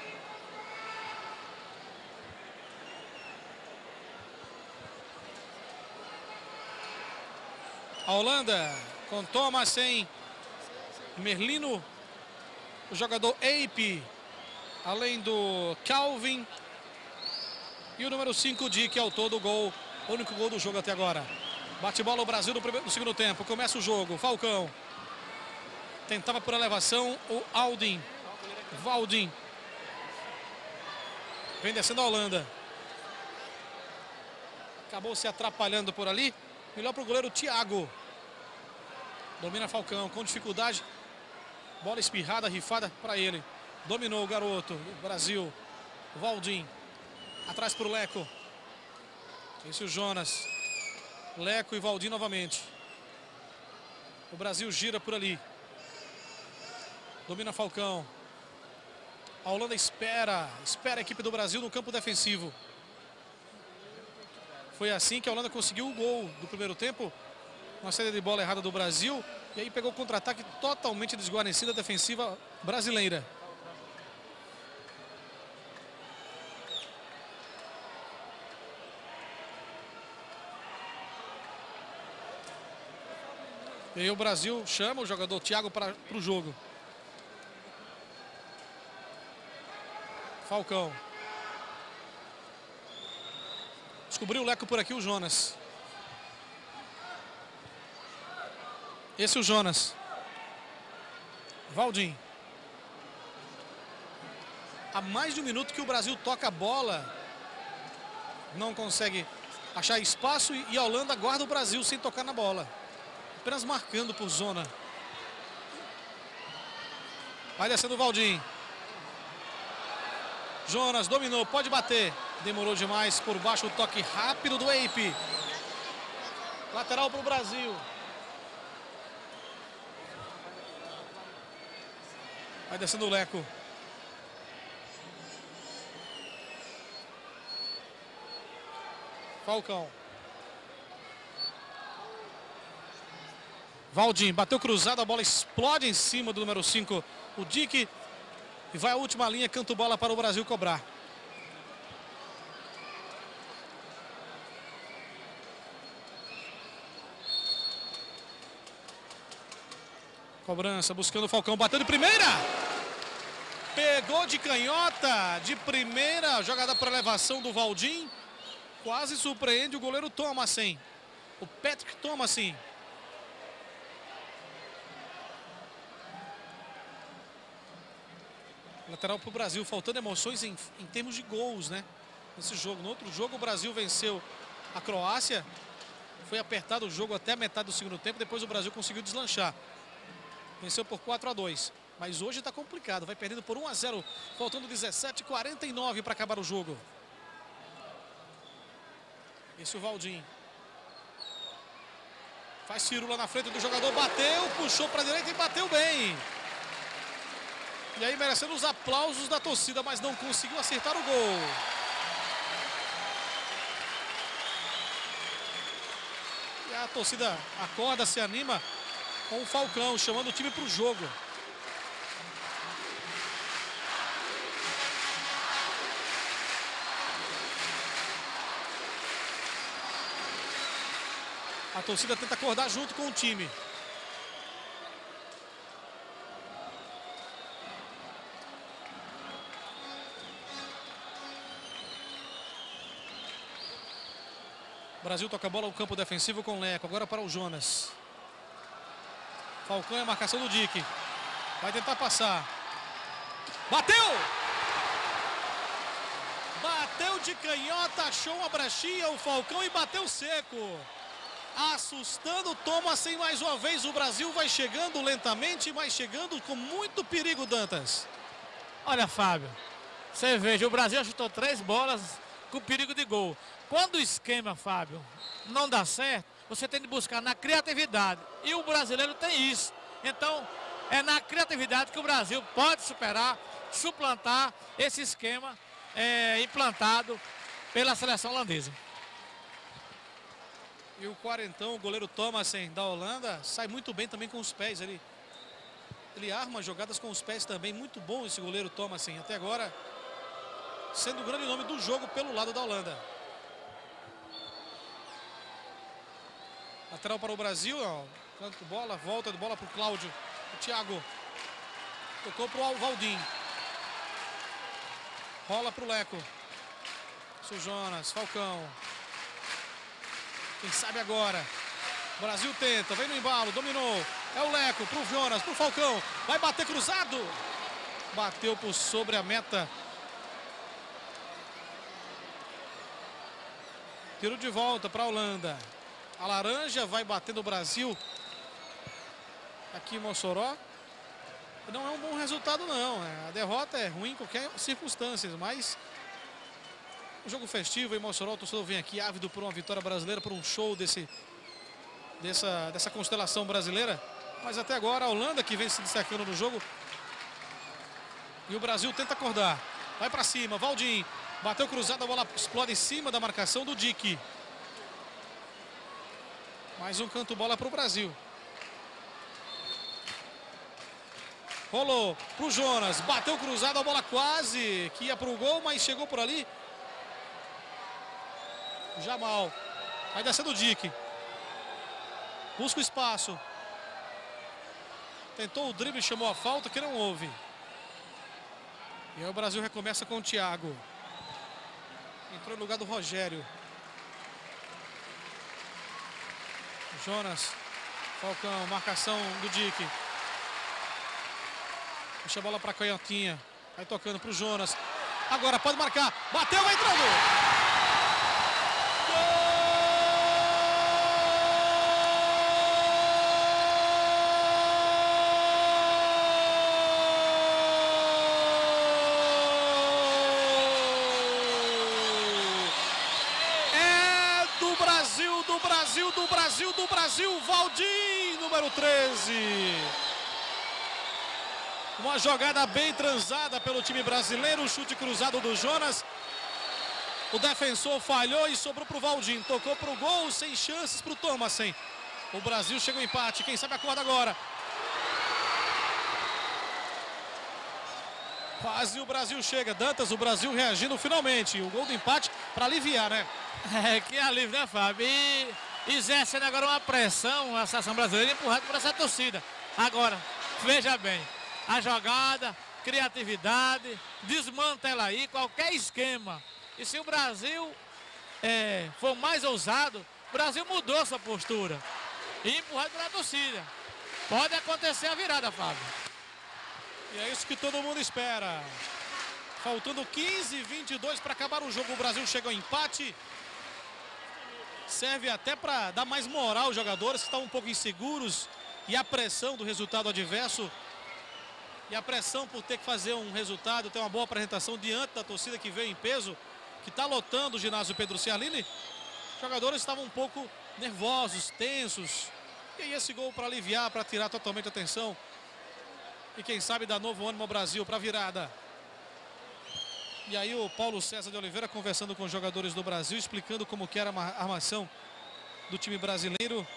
A Holanda com Thomas em Merlino, o jogador Ape, além do Calvin e o número 5, Dick, autor do gol, o único gol do jogo até agora. Bate bola o Brasil no segundo tempo, começa o jogo, Falcão. Tentava por elevação o Aldin, Valdim. Vem descendo a Holanda. Acabou se atrapalhando por ali, melhor para o goleiro Thiago. Domina Falcão com dificuldade. Bola espirrada, rifada para ele. Dominou o garoto. O Brasil. Valdim. Atrás para o Leco. Esse é o Jonas. Leco e Valdim novamente. O Brasil gira por ali. Domina Falcão. A Holanda espera a equipe do Brasil no campo defensivo. Foi assim que a Holanda conseguiu o gol do primeiro tempo. Uma saída de bola errada do Brasil. E aí pegou o contra-ataque totalmente desguarnecida defensiva brasileira. E aí o Brasil chama o jogador Thiago para o jogo. Falcão. Descobriu o Leco por aqui, o Jonas. Esse é o Jonas. Valdim. Há mais de um minuto que o Brasil toca a bola. Não consegue achar espaço e a Holanda guarda o Brasil sem tocar na bola. Apenas marcando por zona. Vai descendo o Valdim. Jonas dominou, pode bater. Demorou demais por baixo o toque rápido do Eipe. Lateral para o Brasil. Vai descendo o Leco. Falcão. Valdim bateu cruzado, a bola explode em cima do número 5, o Dick. E vai a última linha, canto bola para o Brasil cobrar. Cobrança, buscando o Falcão, bateu de primeira. Pegou de canhota, de primeira, jogada para elevação do Valdim. Quase surpreende o goleiro Thomasen. O Patrick Thomasen. Lateral para o Brasil, faltando emoções em termos de gols, né? Nesse jogo. No outro jogo o Brasil venceu a Croácia. Foi apertado o jogo até a metade do segundo tempo. Depois o Brasil conseguiu deslanchar. Venceu por 4-2. Mas hoje está complicado. Vai perdendo por 1-0. Faltando 17:49 para acabar o jogo. Esse é o Valdim. Faz firula na frente do jogador. Bateu, puxou para a direita e bateu bem. E aí merecendo os aplausos da torcida, mas não conseguiu acertar o gol. E a torcida acorda, se anima com o Falcão, chamando o time para o jogo. A torcida tenta acordar junto com o time. O Brasil toca a bola no campo defensivo com o Leco. Agora para o Jonas. Falcão é a marcação do Dick. Vai tentar passar. Bateu! Bateu de canhota, achou uma brechinha o Falcão e bateu seco. Assustando o Thomasen mais uma vez. O Brasil vai chegando lentamente, mas chegando com muito perigo, Dantas. Olha, Fábio, você veja, o Brasil chutou 3 bolas com perigo de gol. Quando o esquema, Fábio, não dá certo, você tem que buscar na criatividade. E o brasileiro tem isso. Então, é na criatividade que o Brasil pode superar, suplantar esse esquema implantado pela seleção holandesa. E o quarentão, o goleiro Thomasen da Holanda, sai muito bem também com os pés. Ele arma jogadas com os pés também. Muito bom esse goleiro Thomasen. Até agora, sendo o grande nome do jogo pelo lado da Holanda. Lateral para o Brasil, ó. Canto bola, volta de bola para o Cláudio. O Thiago tocou para o Valdim. Rola para o Leco. Seu Jonas, Falcão. Quem sabe agora. O Brasil tenta, vem no embalo, dominou. É o Leco para o Jonas, para o Falcão. Vai bater cruzado. Bateu por sobre a meta. Tiro de volta para a Holanda. A laranja vai batendo o Brasil aqui em Mossoró. Não é um bom resultado, não. A derrota é ruim em qualquer circunstância, mas um jogo festivo em Mossoró. O torcedor vem aqui ávido por uma vitória brasileira, por um show dessa constelação brasileira. Mas até agora a Holanda que vem se destacando no jogo. E o Brasil tenta acordar. Vai para cima, Valdim. Bateu cruzado, a bola explode em cima da marcação do Dick. Mais um canto bola para o Brasil. Rolou para o Jonas. Bateu cruzado, a bola quase que ia para o gol, mas chegou por ali. Jamal. Vai descendo o Dick. Busca o espaço. Tentou o drible, chamou a falta, que não houve. E aí o Brasil recomeça com o Thiago. Entrou no lugar do Rogério. Jonas Falcão, marcação do Dick. Puxa a bola para Canhotinha. Vai tocando para o Jonas. Agora pode marcar. Bateu, vai entrando. É do Brasil, do Brasil, do Brasil, do Brasil. Valdir, número 13. Uma jogada bem transada pelo time brasileiro, o chute cruzado do Jonas. O defensor falhou e sobrou para o Valdir. Tocou para o gol, sem chances para o Thomasen. O Brasil chega ao empate, quem sabe acorda agora. Quase o Brasil chega. Dantas, o Brasil reagindo finalmente. O gol do empate para aliviar, né? É, que alívio, né, Fábio? E exercendo agora uma pressão, a seleção brasileira empurrada por essa torcida. Agora, veja bem. A jogada, criatividade, desmantela aí qualquer esquema. E se o Brasil for mais ousado, o Brasil mudou sua postura. E empurrado pela torcida. Pode acontecer a virada, Fábio. E é isso que todo mundo espera. Faltando 15-22 para acabar o jogo. O Brasil chega ao empate. Serve até para dar mais moral aos jogadores que estão um pouco inseguros. E a pressão do resultado adverso. E a pressão por ter que fazer um resultado, ter uma boa apresentação diante da torcida que veio em peso, que está lotando o ginásio Pedro Ciarline. Os jogadores estavam um pouco nervosos, tensos. E aí esse gol para aliviar, para tirar totalmente a tensão. E quem sabe dar novo ânimo ao Brasil para a virada. E aí o Paulo César de Oliveira conversando com os jogadores do Brasil, explicando como que era a armação do time brasileiro.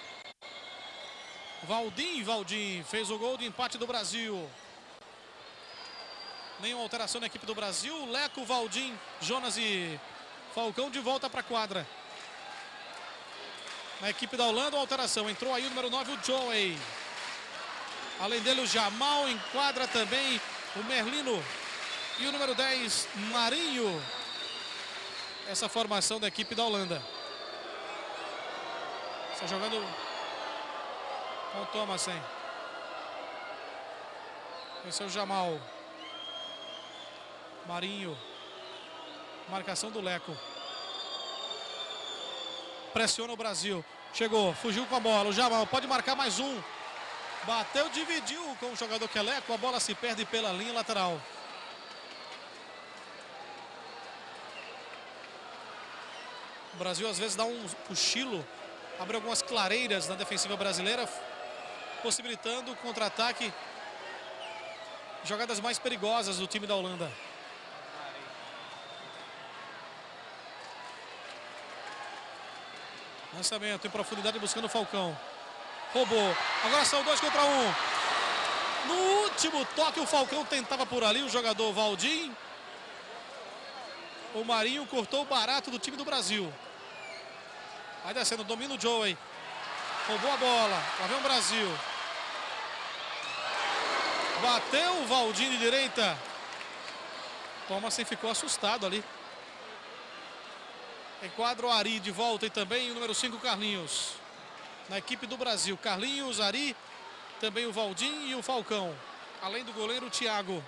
Valdir fez o gol de empate do Brasil. Nenhuma alteração na equipe do Brasil. Leco, Valdir, Jonas e Falcão de volta para a quadra. Na equipe da Holanda, uma alteração. Entrou aí o número 9, o Joey. Além dele, o Jamal. Em quadra também o Merlino. E o número 10, Marinho. Essa formação da equipe da Holanda. Está jogando com o Thomasen. Esse é o Jamal. Marinho. Marcação do Leco. Pressiona o Brasil. Chegou, fugiu com a bola. O Jamal pode marcar mais um. Bateu, dividiu com o jogador que é Leco. A bola se perde pela linha lateral. O Brasil às vezes dá um cochilo. Abre algumas clareiras na defensiva brasileira, possibilitando o contra-ataque. Jogadas mais perigosas do time da Holanda. Lançamento em profundidade buscando o Falcão. Roubou. Agora são 2 contra 1. No último toque o Falcão tentava por ali o jogador Valdir. O Marinho cortou o barato do time do Brasil. Vai descendo, domina o Joey. Roubou a bola. Lá vem o Brasil. Bateu o Valdir de direita. Thomasen ficou assustado ali. Enquadra o Ari de volta e também o número 5, Carlinhos. Na equipe do Brasil. Carlinhos, Ari, também o Valdir e o Falcão. Além do goleiro, o Thiago.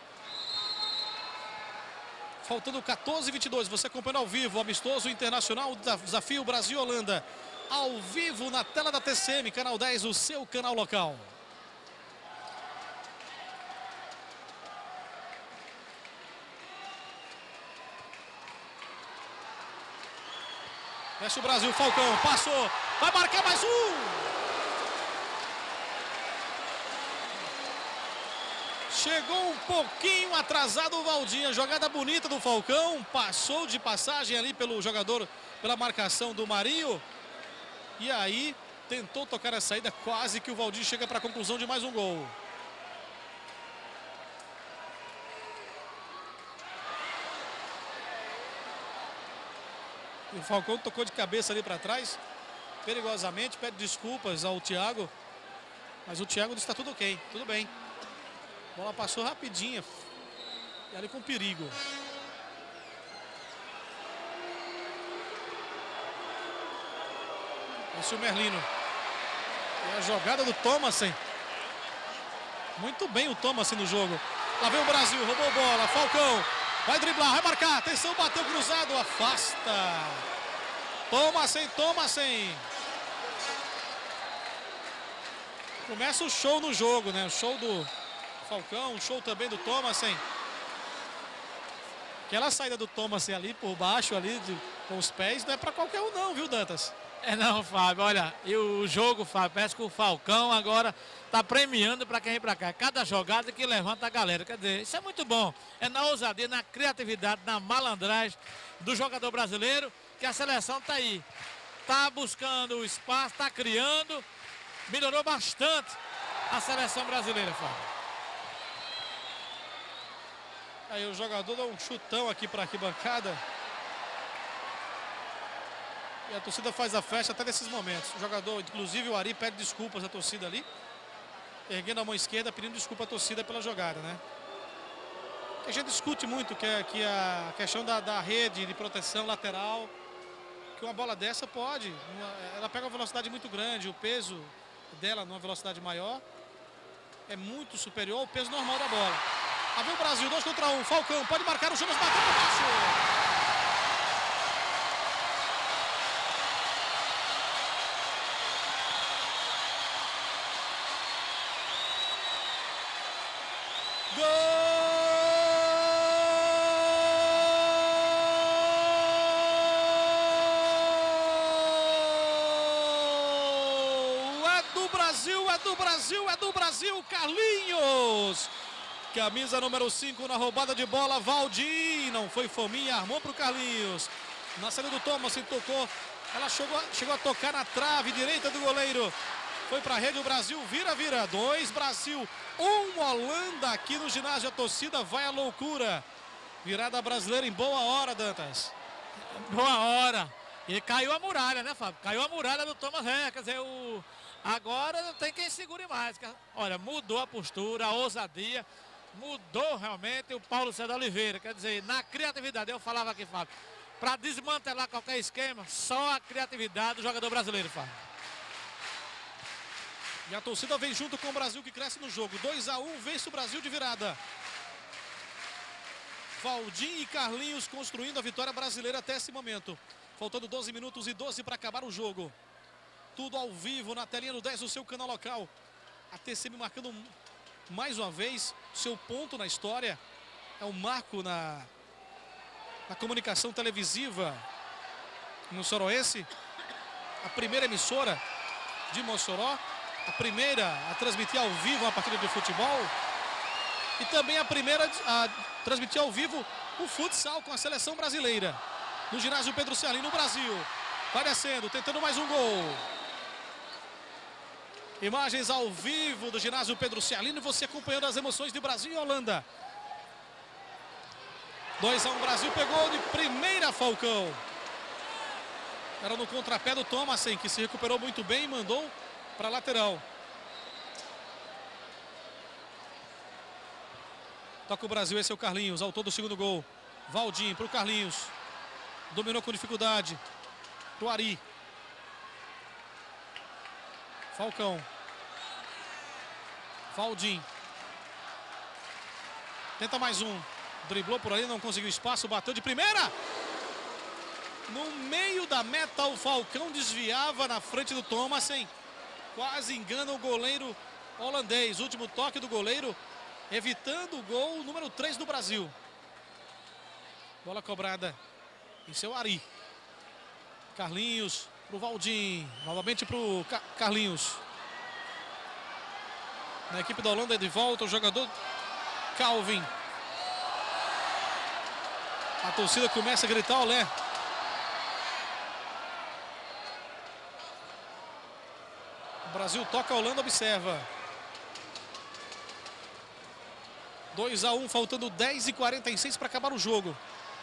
Faltando 14:22. Você acompanhando ao vivo, amistoso internacional, desafio Brasil-Holanda. Ao vivo na tela da TCM, canal 10, o seu canal local. Desce o Brasil, Falcão, passou, vai marcar mais um. Chegou um pouquinho atrasado o Valdir, jogada bonita do Falcão, passou de passagem ali pelo jogador, pela marcação do Marinho. E aí tentou tocar a saída, quase que o Valdir chega para a conclusão de mais um gol. O Falcão tocou de cabeça ali para trás, perigosamente, pede desculpas ao Thiago. Mas o Thiago disse que está tudo ok, tudo bem. A bola passou rapidinha, e ali com perigo. Esse é o Merlino. E a jogada do Thomassen. Muito bem o Thomassen no jogo. Lá vem o Brasil, roubou bola, Falcão. Vai driblar, vai marcar, atenção, bateu cruzado, afasta. Thomassen. Começa o show no jogo, né? O show do Falcão, o show também do Thomassen. Aquela saída do Thomassen ali por baixo, ali com os pés, não é pra qualquer um não, viu, Dantas? É não, Fábio, olha, e o jogo, Fábio, parece que o Falcão agora tá premiando para quem vem para cá. Cada jogada que levanta a galera, quer dizer, isso é muito bom. É na ousadia, na criatividade, na malandragem do jogador brasileiro que a seleção tá aí. Tá buscando o espaço, tá criando, melhorou bastante a seleção brasileira, Fábio. Aí o jogador dá um chutão aqui para a arquibancada. E a torcida faz a festa até nesses momentos. O jogador, inclusive o Ari, pede desculpas à torcida ali. Erguendo a mão esquerda, pedindo desculpa à torcida pela jogada, né? A gente discute muito que a questão da rede de proteção lateral. Que uma bola dessa pode. Ela pega uma velocidade muito grande. O peso dela numa velocidade maior é muito superior ao peso normal da bola. Lá vem o Brasil, 2 contra 1. Falcão pode marcar o Chamas, bateu por baixo. É do Brasil, Carlinhos. Camisa número 5 na roubada de bola, Valdir. Não foi fominha, armou para o Carlinhos. Na saída do Thomassen, tocou. Ela chegou a tocar na trave direita do goleiro. Foi para a rede, o Brasil vira. 2 Brasil, 1 Holanda aqui no ginásio. A torcida vai à loucura. Virada brasileira em boa hora, Dantas. Boa hora. E caiu a muralha, né, Fábio? Caiu a muralha do Thomas Ré, quer dizer, agora não tem quem segure mais. Olha, mudou a postura, a ousadia, mudou realmente o Paulo César Oliveira. Quer dizer, na criatividade, eu falava aqui, Fábio, para desmantelar qualquer esquema, só a criatividade do jogador brasileiro, Fábio. E a torcida vem junto com o Brasil que cresce no jogo. 2-1, vence o Brasil de virada. Valdir e Carlinhos construindo a vitória brasileira até esse momento. Faltando 12 minutos e 12 para acabar o jogo. Tudo ao vivo na telinha do 10 do seu canal local. A TCM marcando mais uma vez seu ponto na história. É um marco na comunicação televisiva moçoroense. A primeira emissora de Mossoró. A primeira a transmitir ao vivo uma partida de futebol. E também a primeira a transmitir ao vivo o futsal com a seleção brasileira. No ginásio Pedro Ciarlin, no Brasil. Vai descendo, tentando mais um gol. Imagens ao vivo do ginásio Pedro Ciarlin, você acompanhando as emoções de Brasil e Holanda. 2-1, Brasil pegou de primeira, Falcão. Era no contrapé do Thomassen, que se recuperou muito bem e mandou para a lateral. Toca o Brasil, esse é o Carlinhos, autor do segundo gol. Valdir para o Carlinhos. Dominou com dificuldade. Pro Ari. Falcão. Valdir. Tenta mais um. Driblou por ali, não conseguiu espaço. Bateu de primeira. No meio da meta, o Falcão desviava na frente do Thomassen. Quase engana o goleiro holandês. Último toque do goleiro, evitando o gol número 3 do Brasil. Bola cobrada. Isso é o Ari. Carlinhos pro Valdir. Novamente pro Carlinhos. Na equipe da Holanda de volta o jogador Calvin. A torcida começa a gritar olé. O Brasil toca, a Holanda observa. 2-1, faltando 10h46 para acabar o jogo.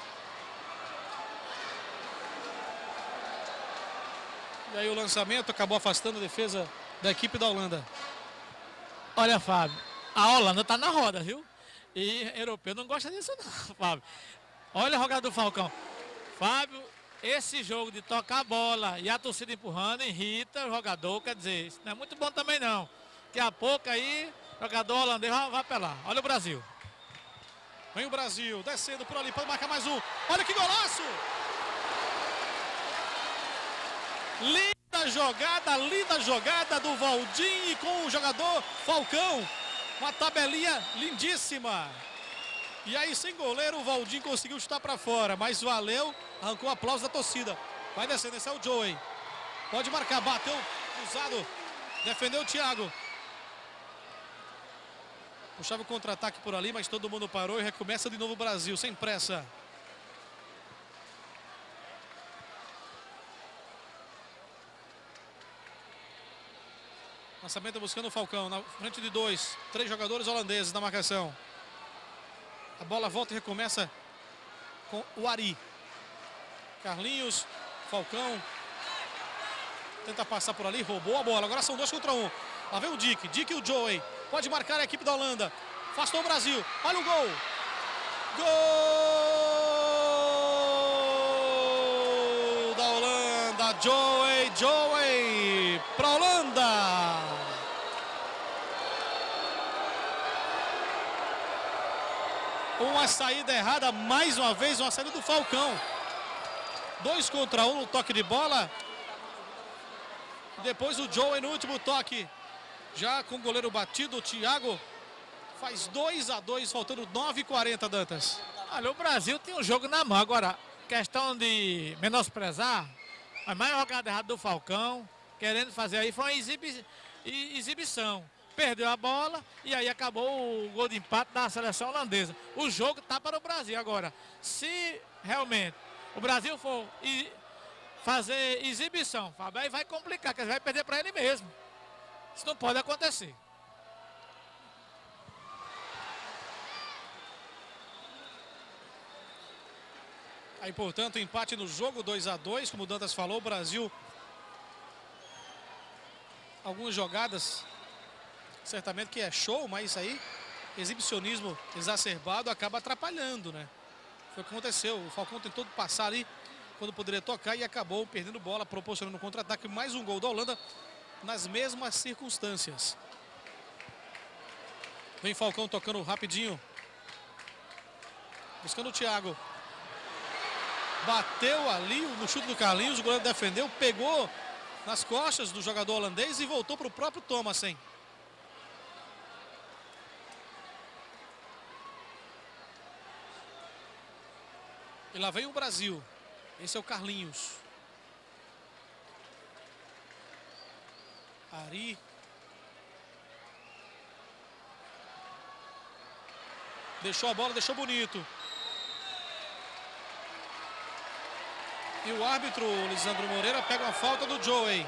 E aí o lançamento acabou afastando a defesa da equipe da Holanda. Olha, Fábio, a Holanda tá na roda, viu? E europeu não gosta disso não, Fábio. Olha a jogada do Falcão. Fábio, esse jogo de tocar a bola e a torcida empurrando irrita o jogador, quer dizer, isso não é muito bom também não. Daqui a pouco aí, o jogador holandês vai apelar. Olha o Brasil. Vem o Brasil, descendo por ali, pode marcar mais um. Olha que golaço! Linda jogada do Valdir com o jogador Falcão. Uma tabelinha lindíssima. E aí, sem goleiro, o Valdir conseguiu chutar para fora, mas valeu, arrancou o aplauso da torcida. Vai descendo, esse é o Joey. Pode marcar, bateu, cruzado, defendeu o Thiago. Puxava o contra-ataque por ali, mas todo mundo parou e recomeça de novo o Brasil, sem pressa. Lançamento buscando o Falcão, na frente de três jogadores holandeses na marcação. A bola volta e recomeça com o Ari. Carlinhos, Falcão. Tenta passar por ali, roubou a bola. Agora são 2 contra 1. Lá vem o Dick e o Joey. Pode marcar a equipe da Holanda. Afastou o Brasil. Olha o gol. Gol da Holanda. Joey para a Holanda. Uma saída errada, mais uma vez, uma saída do Falcão. 2 contra 1 no toque de bola. Depois o Joey no último toque. Já com o goleiro batido, o Thiago faz 2-2, faltando 9h40, Dantas. Olha, o Brasil tem um jogo na mão. Agora, questão de menosprezar, a maior jogada errada do Falcão, querendo fazer aí, foi uma exibição. Perdeu a bola e aí acabou o gol de empate da seleção holandesa. O jogo está para o Brasil. Agora, se realmente o Brasil for fazer exibição, Fábio, aí vai complicar, que ele vai perder para ele mesmo. Isso não pode acontecer. Aí, portanto, empate no jogo, 2-2, como o Dantas falou, o Brasil, algumas jogadas, certamente que é show, mas isso aí, exibicionismo exacerbado, acaba atrapalhando, né? Foi o que aconteceu, o Falcão tentou passar ali, quando poderia tocar, e acabou perdendo bola, proporcionando um contra-ataque, mais um gol da Holanda, nas mesmas circunstâncias. Vem Falcão tocando rapidinho, buscando o Thiago. Bateu ali no chute do Carlinhos, o goleiro defendeu, pegou nas costas do jogador holandês e voltou para o próprio Thomasen. E lá vem o Brasil. Esse é o Carlinhos. Ari. Deixou a bola, deixou bonito. E o árbitro, Lisandro Moreira, pega uma falta do Joey.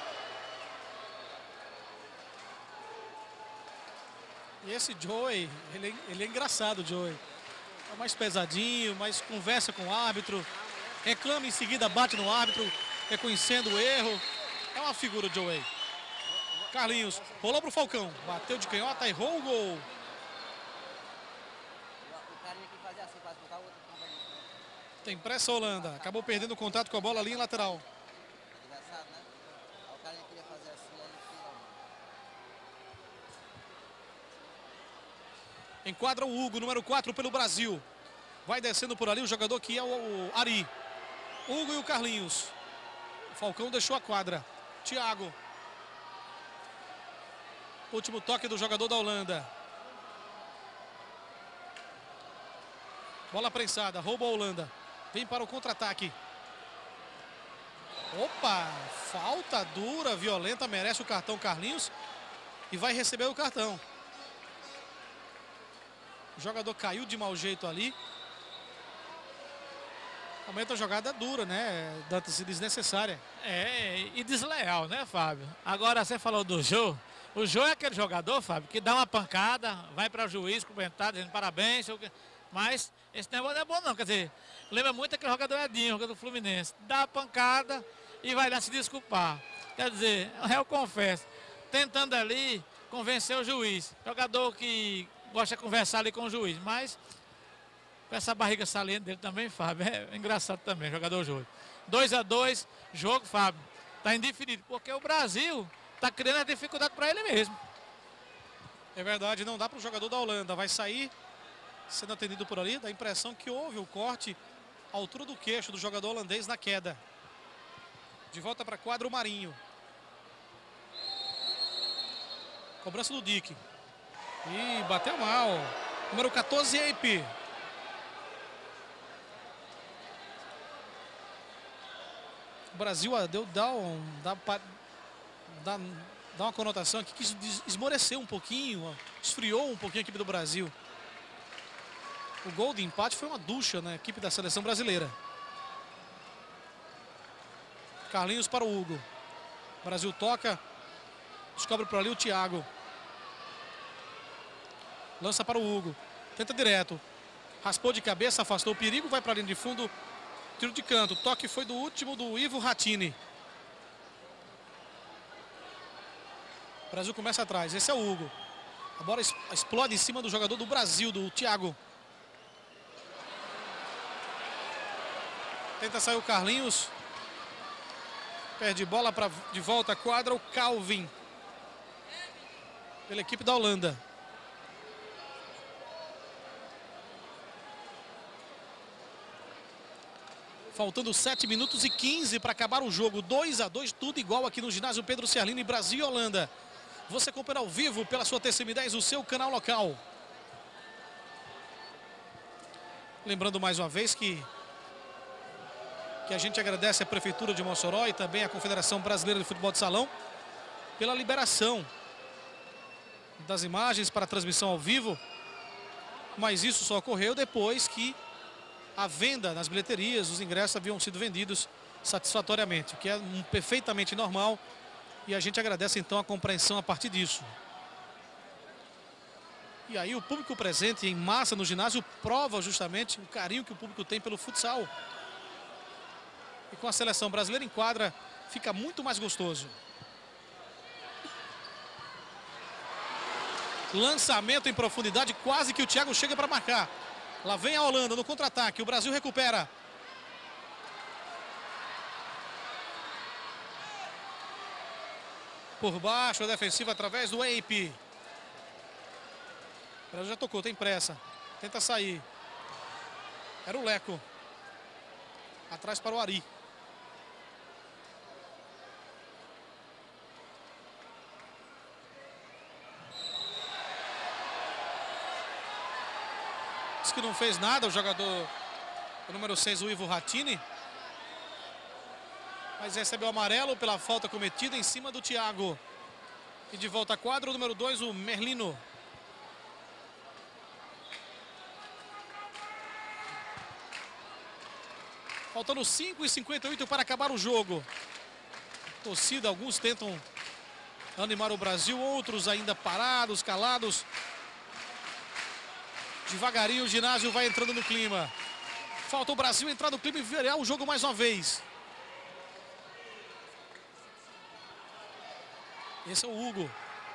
E esse Joey, ele é engraçado, o Joey. É mais pesadinho, mais conversa com o árbitro. Reclama em seguida, bate no árbitro, reconhecendo o erro. É uma figura o Joey. Carlinhos, rolou pro Falcão. Bateu de canhota, errou o gol. Tem pressa a Holanda. Acabou perdendo o contato com a bola ali em lateral. Enquadra o Hugo, número 4 pelo Brasil. Vai descendo por ali o jogador que é o Ari. Hugo e o Carlinhos. O Falcão deixou a quadra. Thiago. Último toque do jogador da Holanda. Bola prensada, rouba a Holanda. Vem para o contra-ataque. Opa, falta dura, violenta, merece o cartão Carlinhos. E vai receber o cartão. O jogador caiu de mau jeito ali. Aumenta a jogada dura, né? Desnecessária. É, e desleal, né, Fábio? Agora você falou do Jô. O Jô é aquele jogador, Fábio, que dá uma pancada, vai para o juiz comentar, dizendo parabéns. Mas esse negócio não é bom não, quer dizer, lembra muito aquele jogador Edinho, jogador do Fluminense. Dá a pancada e vai lá se desculpar. Quer dizer, eu confesso, tentando ali convencer o juiz. Jogador que gosta de conversar ali com o juiz, mas Com essa barriga saliente dele também, Fábio. É engraçado também, jogador Júlio. 2-2, jogo, Fábio. Tá indefinido, porque o Brasil tá criando a dificuldade para ele mesmo. É verdade, não dá para o jogador da Holanda. Vai sair sendo atendido por ali. Dá a impressão que houve o corte à altura do queixo do jogador holandês na queda. De volta para a quadra o Marinho. Cobrança do Dick. Ih, bateu mal. Número 14, Ape. O Brasil dá uma conotação aqui que esmoreceu um pouquinho, esfriou um pouquinho a equipe do Brasil. O gol de empate foi uma ducha na equipe da seleção brasileira. Carlinhos para o Hugo. O Brasil toca. Descobre por ali o Thiago. Lança para o Hugo. Tenta direto. Raspou de cabeça, afastou o perigo. Vai para a linha de fundo. Tiro de canto. O toque foi do último do Ivo Rattini. O Brasil começa atrás. Esse é o Hugo. A bola explode em cima do jogador do Brasil, do Thiago. Tenta sair o Carlinhos. Perde bola de volta à quadra o Calvin. Pela equipe da Holanda. Faltando 7 minutos e 15 para acabar o jogo. 2-2, tudo igual aqui no ginásio Pedro Ciarlini, Brasil e Holanda. Você acompanha ao vivo pela sua TCM10, o seu canal local. Lembrando mais uma vez que a gente agradece a Prefeitura de Mossoró e também a Confederação Brasileira de Futebol de Salão pela liberação das imagens para a transmissão ao vivo. Mas isso só ocorreu depois que a venda nas bilheterias, os ingressos haviam sido vendidos satisfatoriamente, o que é perfeitamente normal. E a gente agradece então a compreensão a partir disso. E aí o público presente em massa no ginásio prova justamente o carinho que o público tem pelo futsal. E com a seleção brasileira em quadra, fica muito mais gostoso. Lançamento em profundidade, quase que o Thiago chega para marcar. Lá vem a Holanda no contra-ataque, o Brasil recupera. Por baixo, a defensiva através do Ape. O Brasil já tocou, tem pressa. Tenta sair. Era o Leco. Atrás para o Ari. Diz que não fez nada o jogador, o número 6, o Ivo Rattini. Mas recebeu amarelo pela falta cometida em cima do Thiago. E de volta à quadra, o número 2, o Merlino. Faltando 5:58 para acabar o jogo. Torcida, alguns tentam animar o Brasil, outros ainda parados, calados. Devagarinho o ginásio vai entrando no clima. Falta o Brasil entrar no clima e virar o jogo mais uma vez. Esse é o Hugo.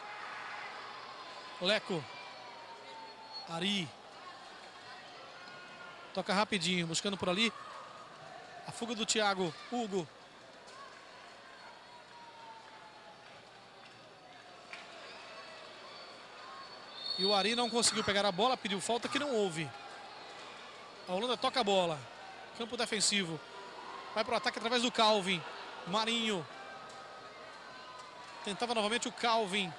Leco. Ari. Toca rapidinho, buscando por ali. A fuga do Thiago. Hugo. E o Ari não conseguiu pegar a bola, pediu falta que não houve. A Holanda toca a bola. Campo defensivo. Vai para o ataque através do Calvin. Marinho. Tentava novamente o Calvin.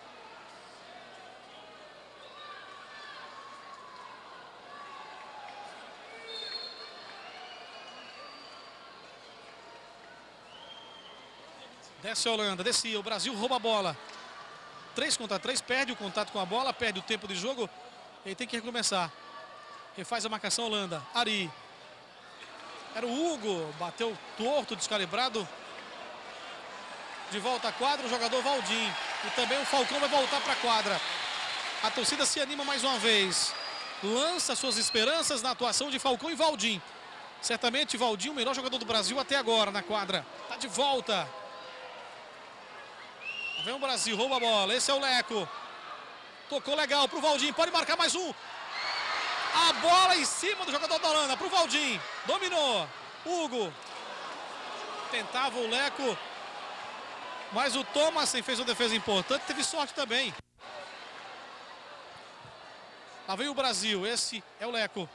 Desce a Holanda, descia. O Brasil rouba a bola. 3 contra 3, perde o contato com a bola, perde o tempo de jogo. E aí tem que recomeçar. Refaz a marcação Holanda. Ari. Era o Hugo. Bateu torto, descalibrado. De volta à quadra, o jogador Valdim. E também o Falcão vai voltar para a quadra. A torcida se anima mais uma vez. Lança suas esperanças na atuação de Falcão e Valdim. Certamente Valdim, o melhor jogador do Brasil até agora na quadra. Está de volta. Vem o Brasil, rouba a bola. Esse é o Leco. Tocou legal para o Valdim. Pode marcar mais um. A bola em cima do jogador da Holanda, para o Valdim. Dominou. Hugo. Tentava o Leco. Mas o Thomasen fez uma defesa importante, teve sorte também. Lá vem o Brasil, esse é o Leco.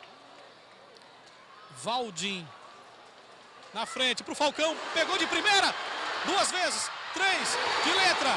Valdim. Na frente, para o Falcão. Pegou de primeira. 2 vezes. 3 de letra.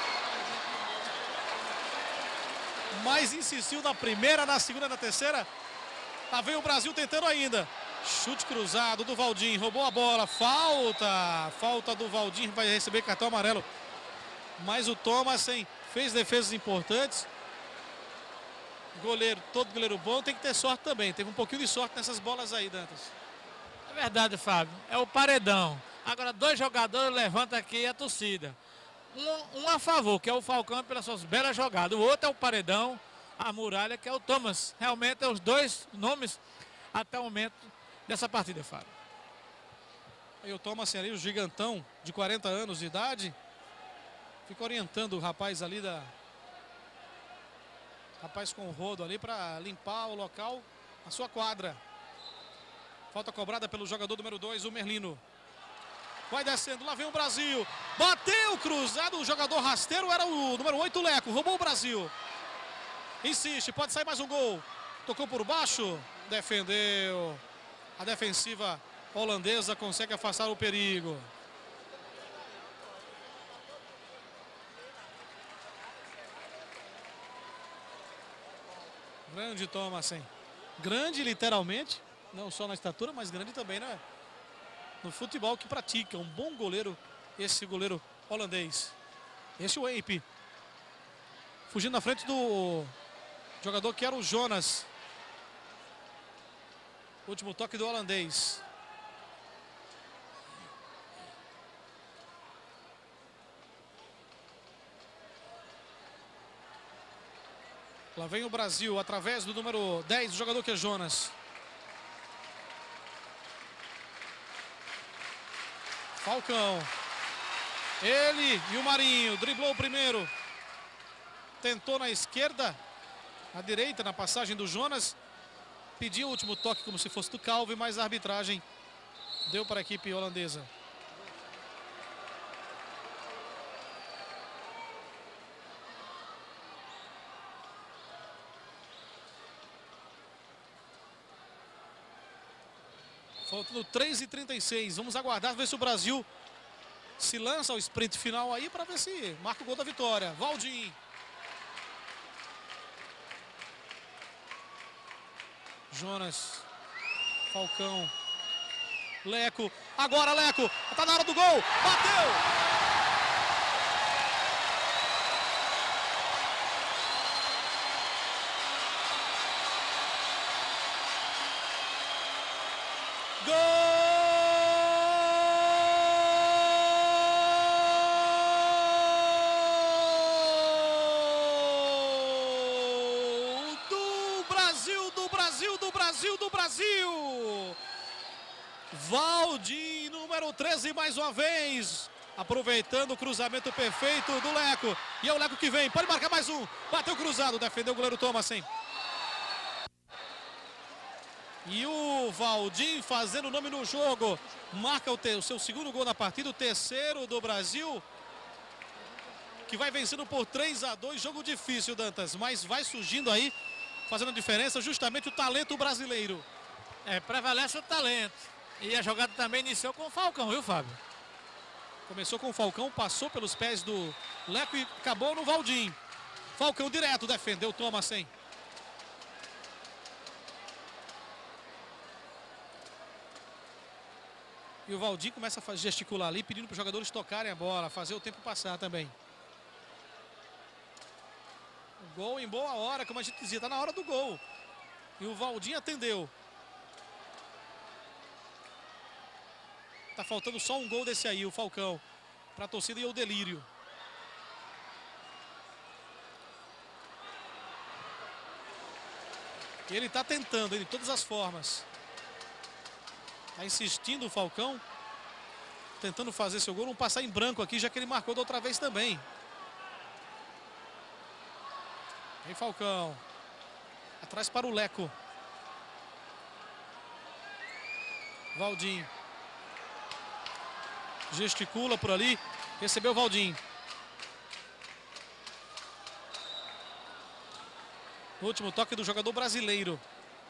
Mas insistiu na primeira, na segunda, na terceira. Lá vem o Brasil tentando ainda. Chute cruzado do Valdim. Roubou a bola. Falta. Falta do Valdim. Vai receber cartão amarelo. Mas o Thomasen fez defesas importantes. Goleiro, todo goleiro bom tem que ter sorte também. Teve um pouquinho de sorte nessas bolas aí, Dantas. É verdade, Fábio. É o paredão. Agora 2 jogadores levantam aqui a torcida. Um a favor, que é o Falcão pelas suas belas jogadas. O outro é o paredão, a muralha, que é o Thomas. Realmente é os 2 nomes até o momento dessa partida, Fábio. E o Thomas ali, o gigantão de 40 anos de idade, fica orientando o rapaz ali rapaz com o rodo ali para limpar o local, a sua quadra. Falta cobrada pelo jogador número 2, o Merlino. Vai descendo, lá vem o Brasil. Bateu cruzado, o jogador rasteiro era o número 8, Leco. Roubou o Brasil. Insiste, pode sair mais um gol. Tocou por baixo, defendeu. A defensiva holandesa consegue afastar o perigo. Grande Thomasen. Grande literalmente, não só na estatura, mas grande também no futebol que pratica. Um bom goleiro, esse goleiro holandês. Esse é o Eip. Fugindo na frente do jogador que era o Jonas. Último toque do holandês. Lá vem o Brasil através do número 10, o jogador que é Jonas. Falcão. Ele e o Marinho. Driblou o primeiro. Tentou na esquerda. À direita, na passagem do Jonas. Pediu o último toque como se fosse do Calvi, mas a arbitragem deu para a equipe holandesa. Faltando 3:36. Vamos aguardar, ver se o Brasil se lança ao sprint final aí para ver se marca o gol da vitória. Valdim. Jonas. Falcão. Leco. Agora Leco. Tá na hora do gol. Bateu! Do Brasil! Valdim, número 13, mais uma vez. Aproveitando o cruzamento perfeito do Leco. E é o Leco que vem, pode marcar mais um. Bateu cruzado, defendeu o goleiro Thomasen. E o Valdim fazendo o nome no jogo. Marca o seu segundo gol na partida, o terceiro do Brasil. Que vai vencendo por 3-2, jogo difícil, Dantas. Mas vai surgindo aí, fazendo diferença, justamente o talento brasileiro. Prevalece o talento. E a jogada também iniciou com o Falcão, viu, Fábio? Começou com o Falcão, passou pelos pés do Leco e acabou no Valdim. Falcão direto, defendeu o Thomasen. E o Valdim começa a gesticular ali, pedindo para os jogadores tocarem a bola, fazer o tempo passar também. O gol em boa hora, como a gente dizia, está na hora do gol. E o Valdim atendeu. Tá faltando só um gol desse aí, o Falcão. Para a torcida e o delírio. E ele está tentando de todas as formas. Está insistindo o Falcão. Tentando fazer seu gol. Não passar em branco aqui, já que ele marcou da outra vez também. Vem Falcão. Atrás para o Leco. Valdim. Gesticula por ali. Recebeu o Valdim. No último toque do jogador brasileiro.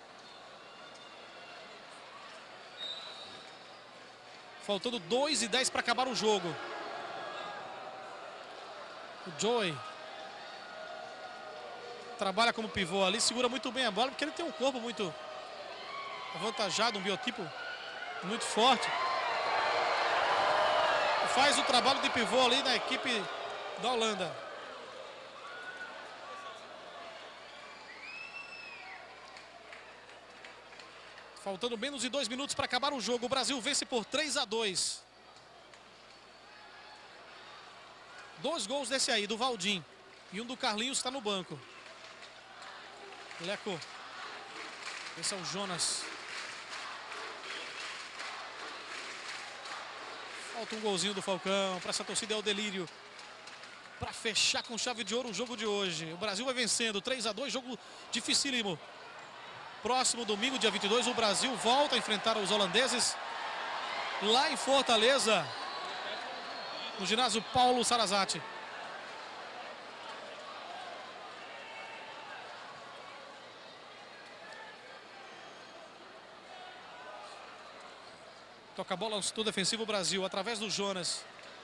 Faltando 2:10 para acabar o jogo. O Joey trabalha como pivô ali, segura muito bem a bola, porque ele tem um corpo muito avantajado, um biotipo muito forte. Faz o trabalho de pivô ali na equipe da Holanda. Faltando menos de 2 minutos para acabar o jogo. O Brasil vence por 3-2. 2 gols desse aí, do Valdim. E um do Carlinhos está no banco. Leco. Esse é o Jonas. Falta um golzinho do Falcão. Para essa torcida é o delírio. Para fechar com chave de ouro o jogo de hoje. O Brasil vai vencendo 3-2. Jogo dificílimo. Próximo domingo, dia 22, o Brasil volta a enfrentar os holandeses lá em Fortaleza, no ginásio Paulo Sarazate. Toca a bola no setor defensivo, o Brasil, através do Jonas.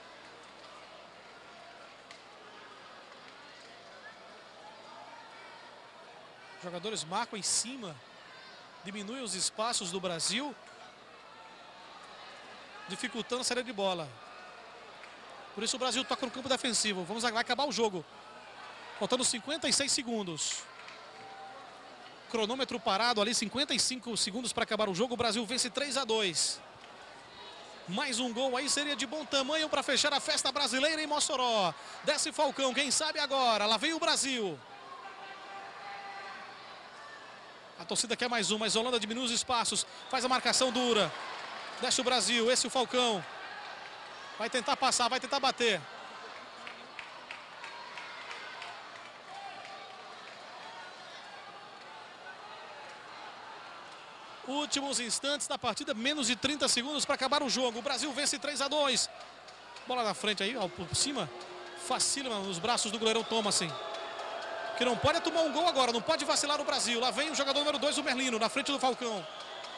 Jogadores marcam em cima, diminuem os espaços do Brasil, dificultando a saída de bola. Por isso o Brasil toca no campo defensivo. Vai acabar o jogo. Faltando 56 segundos. Cronômetro parado ali, 55 segundos para acabar o jogo. O Brasil vence 3-2. Mais um gol aí seria de bom tamanho para fechar a festa brasileira em Mossoró. Desce Falcão, quem sabe agora. Lá vem o Brasil. A torcida quer mais um, mas a Holanda diminui os espaços. Faz a marcação dura. Desce o Brasil, esse é o Falcão. Vai tentar passar, vai tentar bater. Últimos instantes da partida, menos de 30 segundos para acabar o jogo. O Brasil vence 3-2. Bola na frente aí, ó, por cima. Facílima nos braços do goleirão Thomasen. Que não pode tomar um gol agora, não pode vacilar o Brasil. Lá vem o jogador número 2, o Merlino, na frente do Falcão.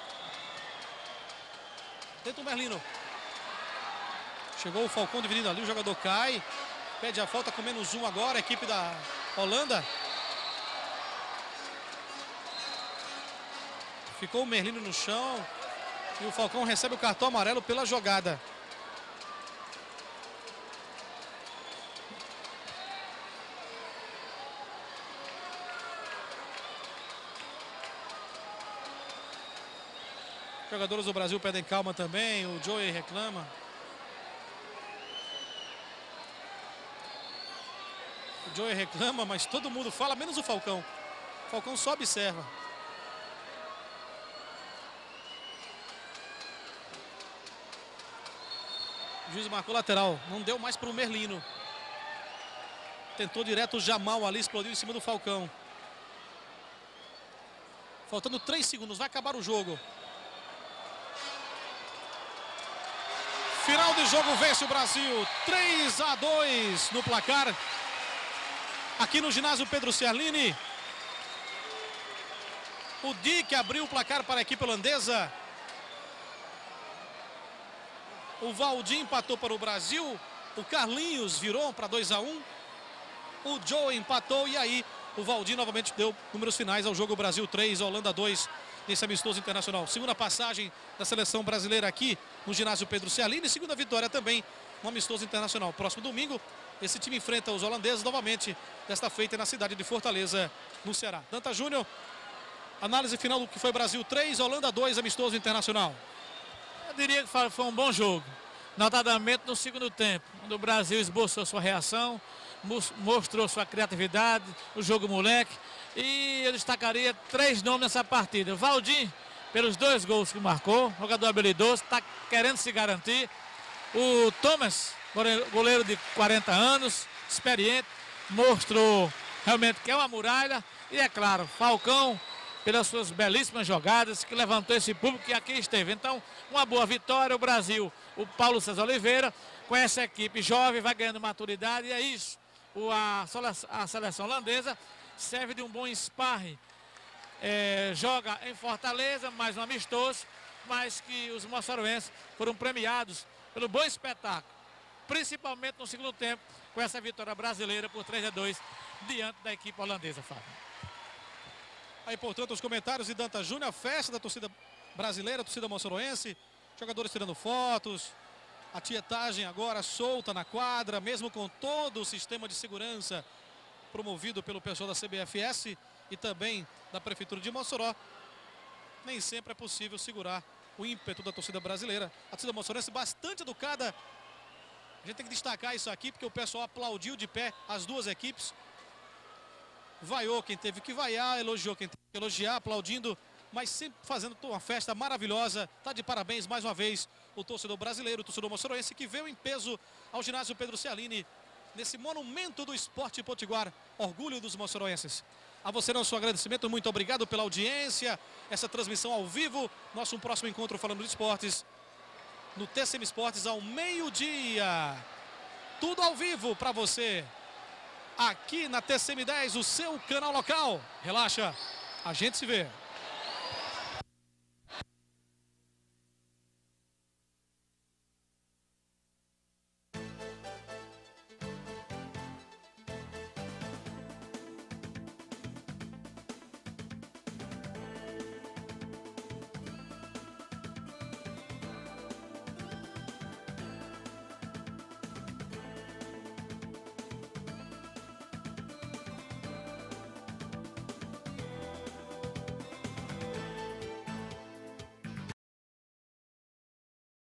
Tenta o Merlino. Chegou o Falcão dividindo ali, o jogador cai. Pede a falta com menos 1 agora, a equipe da Holanda. Ficou o Merlino no chão. E o Falcão recebe o cartão amarelo pela jogada. Jogadores do Brasil pedem calma também. O Joey reclama. O Joey reclama, mas todo mundo fala, menos o Falcão. O Falcão só observa. O juiz marcou lateral. Não deu mais para o Merlino. Tentou direto o Jamal ali, explodiu em cima do Falcão. Faltando 3 segundos, vai acabar o jogo. Final de jogo, vence o Brasil, 3-2 no placar. Aqui no ginásio Pedro Ciarlini. O Dick abriu o placar para a equipe holandesa. O Valdim empatou para o Brasil. O Carlinhos virou para 2-1. O Joe empatou e aí o Valdim novamente deu números finais ao jogo. Brasil 3, Holanda 2. Nesse amistoso internacional. Segunda passagem da seleção brasileira aqui no ginásio Pedro Ciarlini. Segunda vitória também no amistoso internacional. Próximo domingo, esse time enfrenta os holandeses novamente. Desta feita na cidade de Fortaleza, no Ceará. Danta Júnior, análise final do que foi Brasil 3, Holanda 2, amistoso internacional. Eu diria que foi um bom jogo. Notadamente no segundo tempo, quando o Brasil esboçou sua reação, mostrou sua criatividade, o jogo moleque. E eu destacaria 3 nomes nessa partida. O Valdim, pelos 2 gols que marcou, jogador habilidoso, está querendo se garantir. O Thomas, goleiro de 40 anos, experiente, mostrou realmente que é uma muralha. E é claro, Falcão, pelas suas belíssimas jogadas, que levantou esse público que aqui esteve. Então, uma boa vitória, o Brasil, o Paulo César Oliveira, com essa equipe jovem, vai ganhando maturidade, e é isso. A seleção holandesa serve de um bom sparring. Joga em Fortaleza, mais um amistoso, mas que os moçaroenses foram premiados pelo bom espetáculo, principalmente no segundo tempo, com essa vitória brasileira por 3-2 diante da equipe holandesa, Fábio. Aí, portanto, os comentários de Dantas Júnior, a festa da torcida brasileira, torcida moçaroense, jogadores tirando fotos, a tietagem agora solta na quadra, mesmo com todo o sistema de segurança promovido pelo pessoal da CBFS e também da Prefeitura de Mossoró. Nem sempre é possível segurar o ímpeto da torcida brasileira. A torcida moçaroense bastante educada. A gente tem que destacar isso aqui, porque o pessoal aplaudiu de pé as duas equipes. Vaiou quem teve que vaiar, elogiou quem teve que elogiar, aplaudindo, mas sempre fazendo uma festa maravilhosa. Tá de parabéns mais uma vez o torcedor brasileiro, o torcedor moçaroense, que veio em peso ao ginásio Pedro Cialini, nesse monumento do esporte potiguar, orgulho dos moçaroenses. A você nosso agradecimento, muito obrigado pela audiência, essa transmissão ao vivo, nosso próximo encontro falando de esportes, no TCM Esportes ao meio-dia. Tudo ao vivo para você, aqui na TCM 10, o seu canal local. Relaxa, a gente se vê.